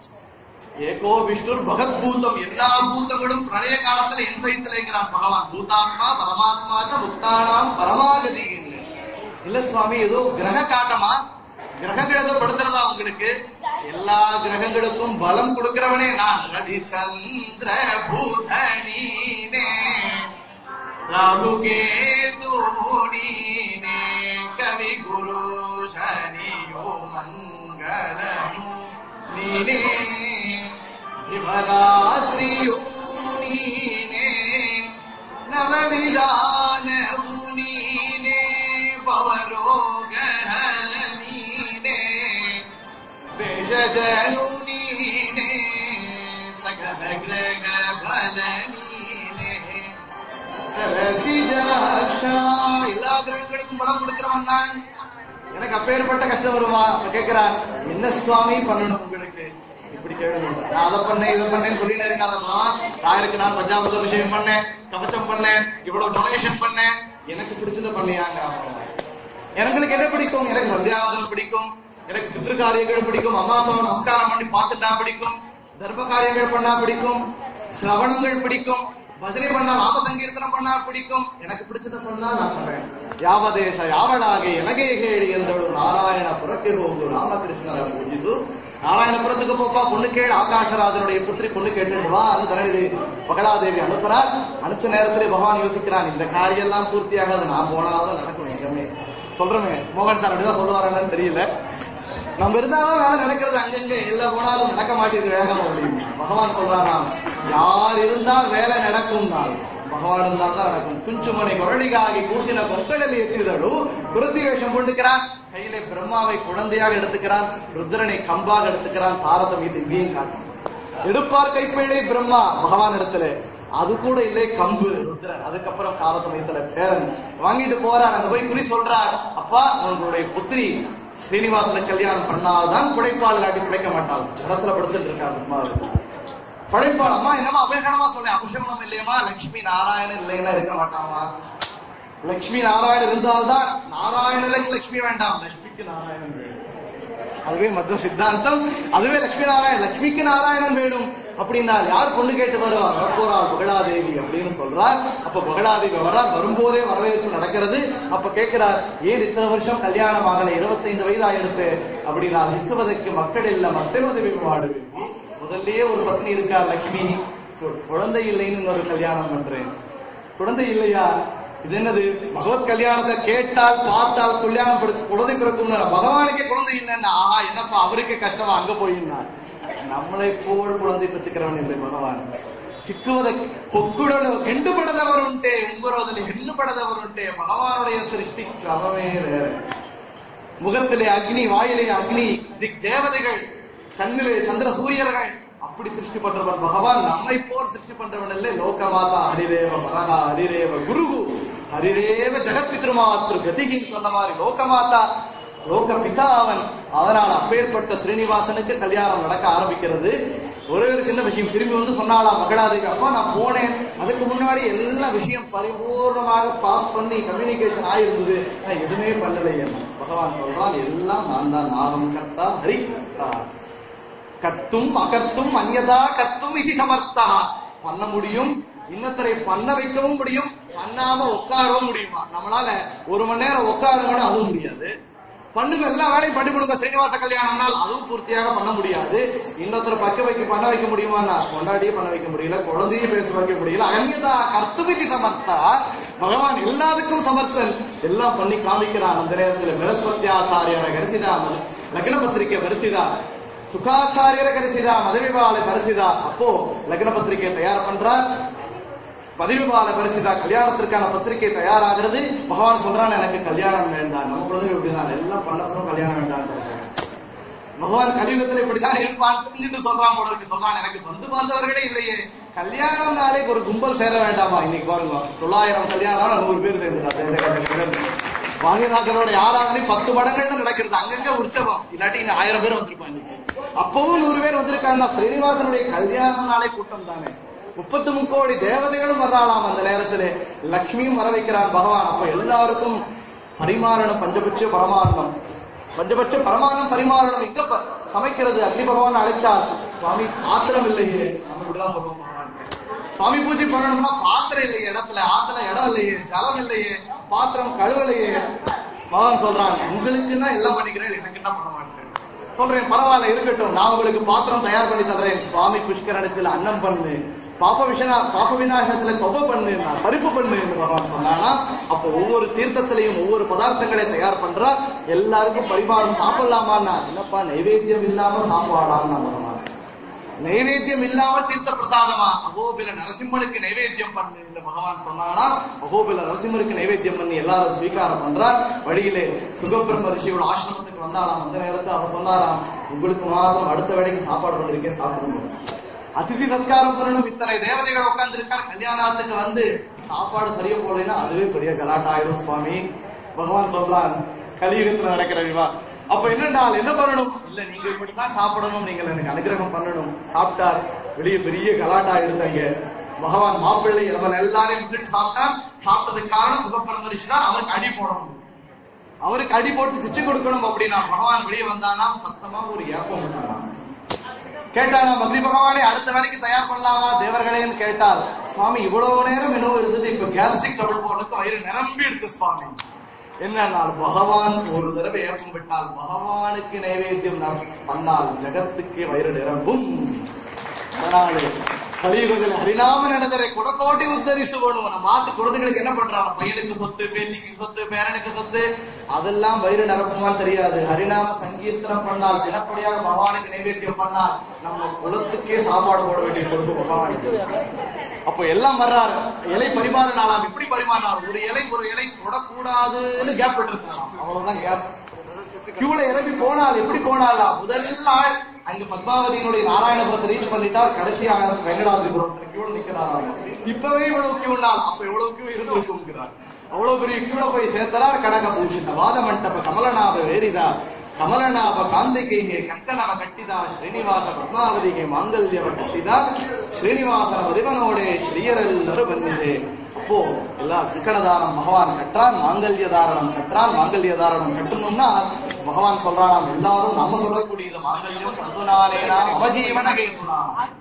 ஏகோ விஷ்ணு பகத் பூதம், எல்லா பூதங்களும் பிரளய காலத்துல என் சைத்திலேங்கிறான் பகவான். பூதாத்மா பரமாத்மாச்ச முக்தானாம் பரமாகதி. இல்ல சுவாமி ஏதோ கிரக காட்டமா, கிரகங்கள் ஏதோ படுத்துறதா உங்களுக்கு? எல்லா கிரகங்களுக்கும் பலம் கொடுக்கிறவனே நான். ரவி சந்திர பூதனீனே ராகு கேது முனீனே கவி குரு சனியோ மங்களனு நீனே சிவராத்திரியோ நீனே நவவிதானவு நீனே பவரோக ஜனு நீனே சகல கிரக பல நீனே சரசிஜாக்ஷா. எல்லா கிரகங்களுக்கும் பலம் கொடுக்கிறவன் நான். எனக்கு அப்பேற்பட்ட கஷ்டம் வருமா? கேட்கிறான், என்ன சுவாமி பண்ணணும் உங்களுக்கு? இப்படி கேட்கணும். நான் அதை பண்ணேன் இதை பண்ணேன்னு சொல்லினே இருக்காதம்மா. ராயருக்கு நான் பஞ்சாபத்த விஷயம் பண்ணேன், கவச்சம் பண்ணேன், இவ்வளவு டொனேஷன் பண்ணேன், எனக்கு பிடிச்சத பண்ணியாங்க. எனக்கு என்ன பிடிக்கும்? எனக்கு சந்தியாவதனம் பிடிக்கும், எனக்கு பித்ரு காரியங்கள் பிடிக்கும், அம்மா அம்மாவை நமஸ்காரம் பண்ணி பார்த்துட்டா பிடிக்கும், தர்ம காரியங்கள் பண்ணா பிடிக்கும், சிரவணங்கள் பிடிக்கும், பஜனை பண்ணா நாம சங்கீர்த்தனம் பண்ணா பிடிக்கும். எனக்கு பிடிச்சத பண்ணா நான் பண்ணுவேன். யாவதேச யாவடாக எனகே கேடு என்றோடு நாராயண புறக்கே போகு ராமகிருஷ்ணர் பூஜிசு. நாராயணபுரத்துக்கு போப்பா, பொண்ணு கேடு. ஆகாஷராஜனுடைய புத்திரி பொண்ணு கேட்டு வா அந்த தனது மகளாதேவி அனுப்புறார். அனுப்பிச்ச நேரத்திலே பகவான் யோசிக்கிறான், இந்த காரியம் எல்லாம் பூர்த்தியாகாது, நான் போனாதான் நடக்கும். எங்கமே சொல்றமே மோகன் சார் அப்படிதான் சொல்லுவாரான்னு தெரியல. நம்ம இருந்தாலும் வேலை நடக்கிறது அங்கங்க, எல்லாம் போனாலும் நடக்க மாட்டேங்குது வேகம் அப்படின்னு பகவான் சொல்றானா. யார் இருந்தால் வேலை நடக்கும் தான், பகவான் இருந்தால் தான் நடக்கும். குஞ்சுமனை கொரடிகாகி கூசின கொங்கடல் எத்திதடு குருத்தி வேஷம் கொண்டுக்கிறான். கையிலே பிரம்மாவை குழந்தையாக எடுத்துக்கிறான், ருத்ரனை கம்பாக எடுத்துக்கிறான். தாரதம் இது இங்கேயும் காட்டும். எடுப்பார் கைப்பேழை பிரம்மா பகவான் இடத்துல, அது கூட இல்லை கம்பு ருத்ரன். அதுக்கப்புறம் காலத்தமயத்துல பேரன் வாங்கிட்டு போறார். அங்க போய் குறி சொல்றார், அப்பா உங்களுடைய புத்திரி ஸ்ரீனிவாசன கல்யாணம் பண்ணால்தான் புடைப்பாள், இல்லாட்டி புடைக்க மாட்டாள். ஜடத்துல படுத்துட்டு இருக்காரு. படைப்பாள் அம்மா என்னமா அபிஷேகமா சொன்னேன், அபிஷேகம் இல்லையமா, லட்சுமி நாராயணன் இல்லைன்னா இருக்க மாட்டாமா. லட்சுமி நாராயணன் இருந்தால்தான், நாராயணனுக்கு லட்சுமி வேண்டாம், லட்சுமிக்கு நாராயணன் வேணும். அதுவே மத்திய சித்தாந்தம். அதுவே லட்சுமி நாராயணன், லட்சுமிக்கு நாராயணன் வேணும். அப்படின்னா யார் பொண்ணு கேட்டு வருவார்? வரப்போறாள் புகழாதேவி அப்படின்னு சொல்றார். அப்ப புகழாதேவி வர்றார். வரும்போதே வரவேற்பு நடக்கிறது. அப்ப கேட்கிறார், ஏன் இத்தனை வருஷம் கல்யாணம் ஆகல, இருபத்தைந்து வயதா எடுத்து அப்படின்னா நிற்குவதற்கு மக்கள் இல்ல மத்தமதவி மாடுவேன். முதல்லயே ஒரு பத்னி இருக்கார் லட்சுமி, குழந்தை இல்லைன்னு ஒரு கல்யாணம் பண்றேன். குழந்தை இல்லையா? இது என்னது? பகவத் கல்யாணத்தை கேட்டால் பார்த்தால் கல்யாணம் குழந்தை பிறக்கும். பகவானுக்கே குழந்தை இல்லைன்னா ஆஹா என்னப்பா அவருக்கே கஷ்டமா, அங்க போயிருந்தார். நம்மளை போல் குழந்தை பெற்றுக்கிறவன் இல்லை பகவான். சிக்குவத கொக்குடಲು ಹೆಣ್ಣು ಪಡೆದವರುಂಟೆ ಉಂಗುರೋದಲ್ಲಿ ಹೆಣ್ಣು ಪಡೆದವರುಂಟೆ. பகவானுடைய சிருஷ்டி கிரமமே வேற. முகத்திலே அக்னி, வாயிலே அக்னி, திக் தேவதைகள், கண்ணிலே சந்திர சூரியர்கள், அப்படி சிருஷ்டி பண்றவன் பகவான். நம்மை போல் சிருஷ்டி பண்றவன் இல்லை. லோகமாதா ஹரிரேவ பரகா ஹரிரேவ குருகு ஹரிரேவ ஜெகத்பித்ருமாத்ரு கதிகின்னு சொன்ன மாதிரி லோகமாதா லோக பிதா அவன். அதனால் அப்பேற்பட்ட ஸ்ரீனிவாசனுக்கு கல்யாணம் நடக்க ஆரம்பிக்கிறது. ஒரே ஒரு சின்ன விஷயம் திரும்பி வந்து சொன்னாலாம் மகளாதேவி, அப்பா நான் போனேன், அதுக்கு முன்னாடி எல்லா விஷயம் பரிபூர்ணமாக பாஸ் பண்ணி கம்யூனிகேஷன் ஆயிருந்தது, நான் எதுவுமே பண்ணலையே. பகவான் சொல்றான், எல்லாம் நான் தான், நாகம் கர்த்தா ஹரி கர்த்தா, கத்தும் அகத்தும் அந்யதா கத்தும் இது சமர்த்தா. பண்ண முடியும், இன்னத்தரை பண்ண வைக்கவும் முடியும், பண்ணாம உட்காரவும் முடியுமா? நம்மளால ஒரு மணி நேரம் உட்காருங்கன்னு அதுவும் முடியாது. பண்ணுங்க, எல்லா வேலையும் பண்ணி கொடுங்க. ஸ்ரீனிவாச கல்யாணம்னால் அதுவும் பூர்த்தியாக பண்ண முடியாது. இன்னொருத்தர் பக்க வைக்க பண்ண வைக்க முடியுமா? கொண்டாடியே பண்ண வைக்க முடியல, குழந்தையும் பேச வைக்க முடியல. அந்யதா கர்த்துமிதி சமர்த்தா. பகவான் எல்லாத்துக்கும் சமர்த்தன், எல்லாம் பண்ணி காமிக்கிறான். அந்த நேரத்தில் பிரஸ்பத்யாச்சாரியரை கரிசிதா, லக்ன பத்திரிகை வரிசிதா, சுகாச்சாரியரை கரிசிதா, மதவிபாலை பரிசிதா. அப்போ லக்ன பத்திரிகை தயார் பண்றார். பதவிபால பரிசிதா, கல்யாணத்திற்கான பத்திரிகை தயாராகிறது. பகவான் சொல்றான், எனக்கு கல்யாணம் வேண்டாம். நம்ம குழந்தை இப்படிதான், எல்லாம் பண்ணப்படும் கல்யாணம் வேண்டாம். பகவான் கலியுகத்தில் இப்படிதான் இருப்பான் புரிஞ்சுட்டு சொல்றான் போல இருக்கு. சொல்றான், எனக்கு வந்து பார்த்தவர்களே இல்லையே, கல்யாணம் நாளே ஒரு கும்பல் சேர வேண்டாமா? இன்னைக்கு பாருங்க, தொள்ளாயிரம் கல்யாணம் நூறு பேர் சேர்ந்துட்டாங்க. வாணிராஜனோட ஆராதனை பத்து மடங்கள்னு நடக்கிறது. அங்கங்க உற்சவம், இல்லாட்டி இன்னும் ஆயிரம் பேர் வந்திருப்பாங்க. இன்னைக்கு அப்பவும் நூறு பேர் வந்திருக்காங்கன்னா ஸ்ரீனிவாசனுடைய கல்யாணம் நாளே கூட்டம் தானே. முப்பத்து முக்கோடி தேவதைகளும் வர்றாளாம். அந்த நேரத்திலே லட்சுமியும் வர வைக்கிறான் பகவான். அப்ப எல்லாருக்கும் பரிமாறணும், பஞ்சபட்ச பரமாரணம், பஞ்சபட்ச பரமாரணம் பரிமாறணும். இங்க சமைக்கிறது அக்னி பகவான் அழைச்சார். சுவாமி பாத்திரம் இல்லையே, நம்ம இப்படிதான் சொல்லுவோம். பகவான் சுவாமி பூஜை பண்ணணும்னா பாத்திரம் இல்லையே, இடத்துல ஆத்துல இடம் இல்லையே, ஜலம் இல்லையே, பாத்திரம் கழுவலையே. பகவான் சொல்றான், உங்களுக்குன்னா எல்லாம் பண்ணிக்கிறேன், எனக்கு என்ன பண்ண மாட்டேன். சொல்றேன், பரவாயில்ல இருக்கட்டும், நான் உங்களுக்கு பாத்திரம் தயார் பண்ணி தர்றேன். சுவாமி புஷ்கரணத்தில் அன்னம் பண்ணு, பாப்ப விஷனா பாப்ப விநாசத்துல தொகை பண்ணு, பருப்பு பண்ணு என்று பகவான் சொன்னானா. அப்ப ஒவ்வொரு தீர்த்தத்திலையும் ஒவ்வொரு பதார்த்தங்களை தயார் பண்றா. எல்லாருக்கும் பரிமாறம் சாப்பிடலாமா? என்னப்பா நைவேத்தியம் இல்லாம சாப்பாடான்னு பகவான் நைவேத்தியம் இல்லாமல் தீர்த்த பிரசாதமா? அகோபில நரசிம்மனுக்கு நைவேத்தியம் பண்ணு இந்த பகவான் சொன்னானா, அகோபில நரசிம்மருக்கு நைவேத்தியம் பண்ணி எல்லாரும் ஸ்வீகாரம் பண்றார். வழியிலே சுகபிரம்ம ரிஷியோட ஆசிரமத்துக்கு வந்தாராம். அந்த நேரத்தை அவர் சொன்னாராம், உங்களுக்கு மாத்திரம் அடுத்த வேளைக்கு சாப்பாடு பண்ணிருக்கேன், சாப்பிடணும், அதிதி சத்காரம் பண்ணணும். இத்தனை தேவதைகள் உட்கார்ந்து இருக்கார். கல்யாணத்துக்கு வந்து சாப்பாடு சரியா போலன்னா அதுவே பெரிய கலாட்டா ஆயிடும் சுவாமி. பகவான் சொல்றான், கலியுகத்துல நடக்கிற விவா. அப்ப என்னென்றால் என்ன பண்ணணும்? இல்ல நீங்க மட்டும் தான் சாப்பிடணும், நீங்கள் எனக்கு அனுகிரகம் பண்ணணும். சாப்பிட்டார். வெளியே பெரிய கலாட்டா எடுத்தாங்க. பகவான் மாப்பிள்ளை நம்ம எல்லாரையும் விட்டுட்டு சாப்பிட்டார். சாப்பிட்டதுக்கு காரணம் சுகபிரம்ம ரிஷி தான். அவருக்கு அடி போடணும், அவருக்கு அடி போட்டு பிச்சை கொடுக்கணும். அப்படின்னா பகவான் வெளியே வந்தானா சத்தமா ஒரு ஏப்பம் விட்டானா. கேட்டானா, அக்னி பகவானே அடுத்த வேலைக்கு தயார் பண்ணலாமா தேவர்களேன்னு கேட்டால், சுவாமி இவ்வளவு நேரம் என்னவோ இருந்தது, இப்ப கேஸ்ட்ரிக் ட்ரபிள் போறதுக்கு வயிறு நிரம்பி எடுத்து சுவாமி. என்னன்னால் பகவான் ஒரு தடவை ஏப்பம் விட்டால் பகவானுக்கு நைவேத்தியம் பண்ணால் ஜகத்துக்கு வயிறு நிரம்பும். அதனாலே கலியுகத்தில் ஹரிநாம நடந்தரை கொடக்கோட்டி உத்தரிசுவோம். நம்ம மாத்து குழந்தைகளுக்கு என்ன பண்றாங்க? பையனுக்கு சொத்து, பேத்திக்கு சொத்து, பேரனுக்கு சொத்து, அதெல்லாம் வயிறு நிரப்புமான்னு தெரியாது. ஹரிநாம சங்கீர்த்தனம் பண்ணால், தினப்படியாக பகவானுக்கு நைவேத்தியம் பண்ணால் நம்ம குலத்துக்கே சாப்பாடு போட வேண்டிய பொறுப்பு பகவானுக்கு. அப்போ எல்லாம் வர்றாரு. இலை பரிமாறினாலாம். எப்படி பரிமாறினாலும் ஒரு இலை ஒரு இலை தொடக்கூடாதுன்னு கேப் விட்டுருக்கலாம். அவ்வளவுதான் கேப். கியூல இறப்பி போனால் எப்படி போனாலா? முதல் நாள் அங்க பத்மாவதியினுடைய நாராயணபுரத்தை ரீச் பண்ணிட்டால் கடைசியாக வெங்கடாதிபுரத்துல கியூல நிக்கிறாங்க. இப்பவே இவ்வளவு கியூ நாள், அப்ப எவ்வளவு கியூ இருந்திருக்கும். அவ்வளவு பெரிய கியூல போய் சேர்த்தரார். கடக பூஷித வாத மண்டப கமலநாப வேரிதா கமலநாப காந்திகைಗೆ ಕಂಕಣವ ಕಟ್ಟಿದ ಶ್ರೀನಿವಾಸ ಪದ್ಮಾವತಿಗೆ ಮಾಂಗಲ್ಯವ ಕಟ್ಟಿದ ಶ್ರೀನಿವಾಸನ ಮದುವನೋಡೆ ಶ್ರೀಯರೆಲ್ಲರೂ ಬಂದಿದೆ. அப்போ எல்லா கங்கணதாரம் பகவான் கற்றான், மாங்கல்ய தாரணம் கற்றான். மாங்கல்ய தாரணம் கட்டணும்னா பகவான் சொல்றான், எல்லாரும் நம்ம சொல்லக்கூடிய மாங்கல்யம் தந்துனானேனா மம ஜீவன கேத்துனா,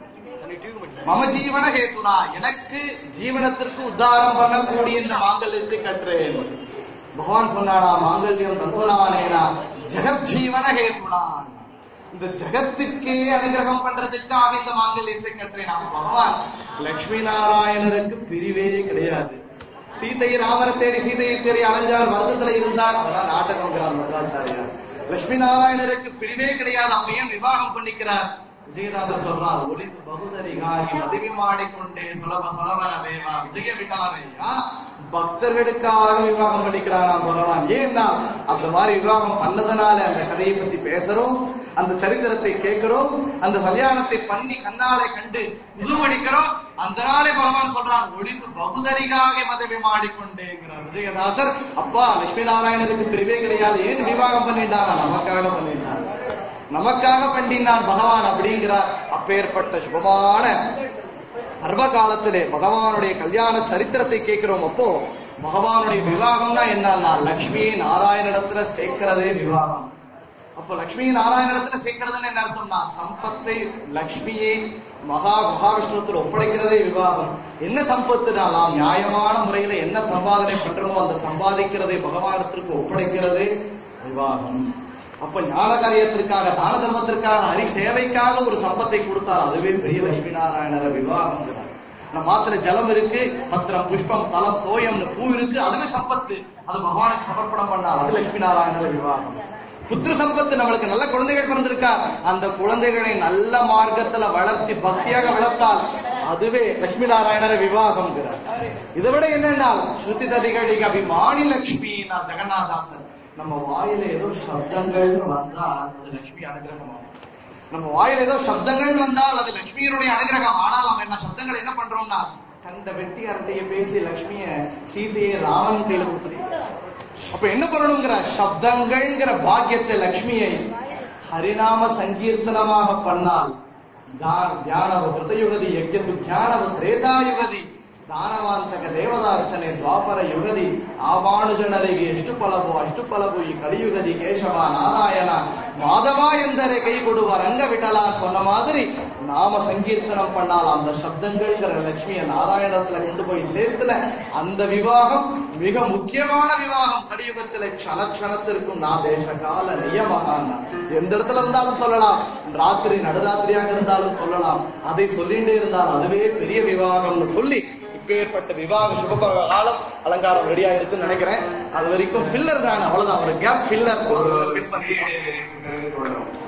மம ஜீவன கேத்துனா, எனக்கு ஜீவனத்திற்கு உத்தாரம் பண்ணக்கூடிய இந்த மாங்கல்யத்தை கற்றேன். பகவான் சொன்னானா, மாங்கல்யம் தந்துனானேனா ஜெகத் ஜீவன கேத்துனான், இந்த ஜகத்துக்கே அனுகிரகம் பண்றதுக்காக இந்த மாங்கல்யத்தை கற்றேன். அப்ப பகவான் லட்சுமி நாராயணருக்கு பிரிவே கிடையாது. சீதை ராமரை தேடி சீதையை தேடி அலைஞ்சார், வருத்தத்துல இருந்தார். அதெல்லாம் நாடகம்ங்கிறார் மதுராச்சாரியார். லட்சுமி நாராயணருக்கு பிரிவே கிடையாது. அப்பையும் விவாகம் பண்ணிக்கிறார். விஜயதாசர் சொல்றார், ஒளி பகுதரிகாரி மதிவி மாடிக்கொண்டே சுலப சுலபர தேவா விஜய விகாரையா. பக்தர்களுக்காக விவாகம் பண்ணிக்கிறான் பகவான். ஏன்னா அந்த மாதிரி விவாகம் பண்ணதுனால அந்த கதையை பத்தி பேசுறோம், அந்த சரித்திரத்தை கேட்கிறோம், அந்த கல்யாணத்தை பண்ணி கண்ணாலை கண்டு முதுவடிக்கிறோம். அந்த நாளே பகவான் சொல்றான், ஒளித்து பகுதரிகாக மதவி மாடிக்கொண்டேங்கிறார் விஜயதாசர். அப்பா லட்சுமி நாராயணருக்கு பிரிவே கிடையாது. ஏன் விவாகம் பண்ணிட்டாங்க? நமக்காக பண்ணிட்டார், நமக்காக பண்ணினார் பகவான் அப்படிங்கிறார். அப்பேற்பட்ட சுபமான சர்வ காலத்திலே பகவானுடைய கல்யாண சரித்திரத்தை கேட்கிறோம். அப்போ பகவானுடைய விவாகம்னா என்னன்னா லட்சுமி நாராயணத்துல சேர்க்கிறதே விவாகம். அப்ப லட்சுமி நாராயணத்துல சேர்க்கிறதுன்னு என்ன அர்த்தம்னா சம்பத்தை லட்சுமியை மகா மகாவிஷ்ணுவத்தில் ஒப்படைக்கிறதே விவாகம். என்ன சம்பத்துனா நாம் நியாயமான முறையில என்ன சம்பாதனை பண்றோமோ அந்த சம்பாதிக்கிறதை பகவானத்திற்கு ஒப்படைக்கிறதே விவாகம். அப்ப ஞான காரியத்திற்காக, தான தர்மத்திற்காக, ஹரி சேவைக்காக ஒரு சம்பத்தை கொடுத்தார். அதுவே பெரிய லட்சுமி நாராயணர விவாகம். நம்ம மாத்திர ஜலம் இருக்கு, பத்திரம் புஷ்பம் தலம் தோயம்னு பூ இருக்கு, அதுவே சம்பத்து. அது பகவானுக்கு சமர்ப்பணம் பண்ணார். அது லட்சுமி நாராயணர விவாகம். புத்திர சம்பத்து, நம்மளுக்கு நல்ல குழந்தைகள் பிறந்திருக்கார், அந்த குழந்தைகளை நல்ல மார்க்கத்துல வளர்த்தி பக்தியாக வளர்த்தால் அதுவே லட்சுமி நாராயணர விவாகம். இதை விட என்னென்னால் ஸ்ருதி ததிகளிக அபிமானி லட்சுமி ஜெகநாதாசர். நம்ம வாயில ஏதோ சப்தங்கள் வந்தால் அது லட்சுமி அனுகிரகம். நம்ம வாயில ஏதோ சப்தங்கள் வந்தால் அது லட்சுமியினுடைய அனுகிரகம். ஆனால் நம்ம என்ன சப்தங்கள் என்ன பண்றோம்னா கண்ட வெட்டி அரட்டைய பேசி லட்சுமிய சீதையை ராமன் கையில கொடுத்துருக்க. அப்ப என்ன பண்ணணுங்கிற சப்தங்கள்ங்கிற பாக்கியத்தை லட்சுமியை ஹரிநாம சங்கீர்த்தனமாக பண்ணால் தியானவ கிருதயுகதி யஜ்ஞசு தியானவ திரேதாயுகதி ದಾನವಾಂತಕ ದೇವದಾರ್ಚನೆ ದ್ವಾಪರ ಯುಗದಿ ಆವಾಣುಜನರಿಗೆ ಎಷ್ಟು ಫಲವು ಅಷ್ಟು ಫಲವು ಈ ಕಲಿಯುಗದಿ ಕೇಶವ ನಾರಾಯಣ மாதவ ಎಂದರೆ கை கொடுவ ரங்க விட்டலா சொன்ன மாதிரி நாம சங்கீர்த்தனம் பண்ணால் அந்த சப்தங்கள்ங்கிற லட்சுமிய நாராயணத்துல கொண்டு போய் சேர்த்துல அந்த விவாகம் மிக முக்கியமான விவாகம். கலியுகத்துல க்ஷண க்ஷணத்திற்கும் நான் தேச கால நியமகான் எந்த இடத்துல இருந்தாலும் சொல்லலாம், ராத்திரி நடுராத்திரியாக இருந்தாலும் சொல்லலாம், அதை சொல்லிட்டே இருந்தால் அதுவே பெரிய விவாகம்னு சொல்லி இப்பேற்பட்ட விவாக சுபபர்வ காலம் அலங்காரம் ரெடியா இருக்குன்னு நினைக்கிறேன். அது வரைக்கும் ஃபில்லர் தான், அவ்வளவுதான், ஒரு கேப் ஃபில்லர்.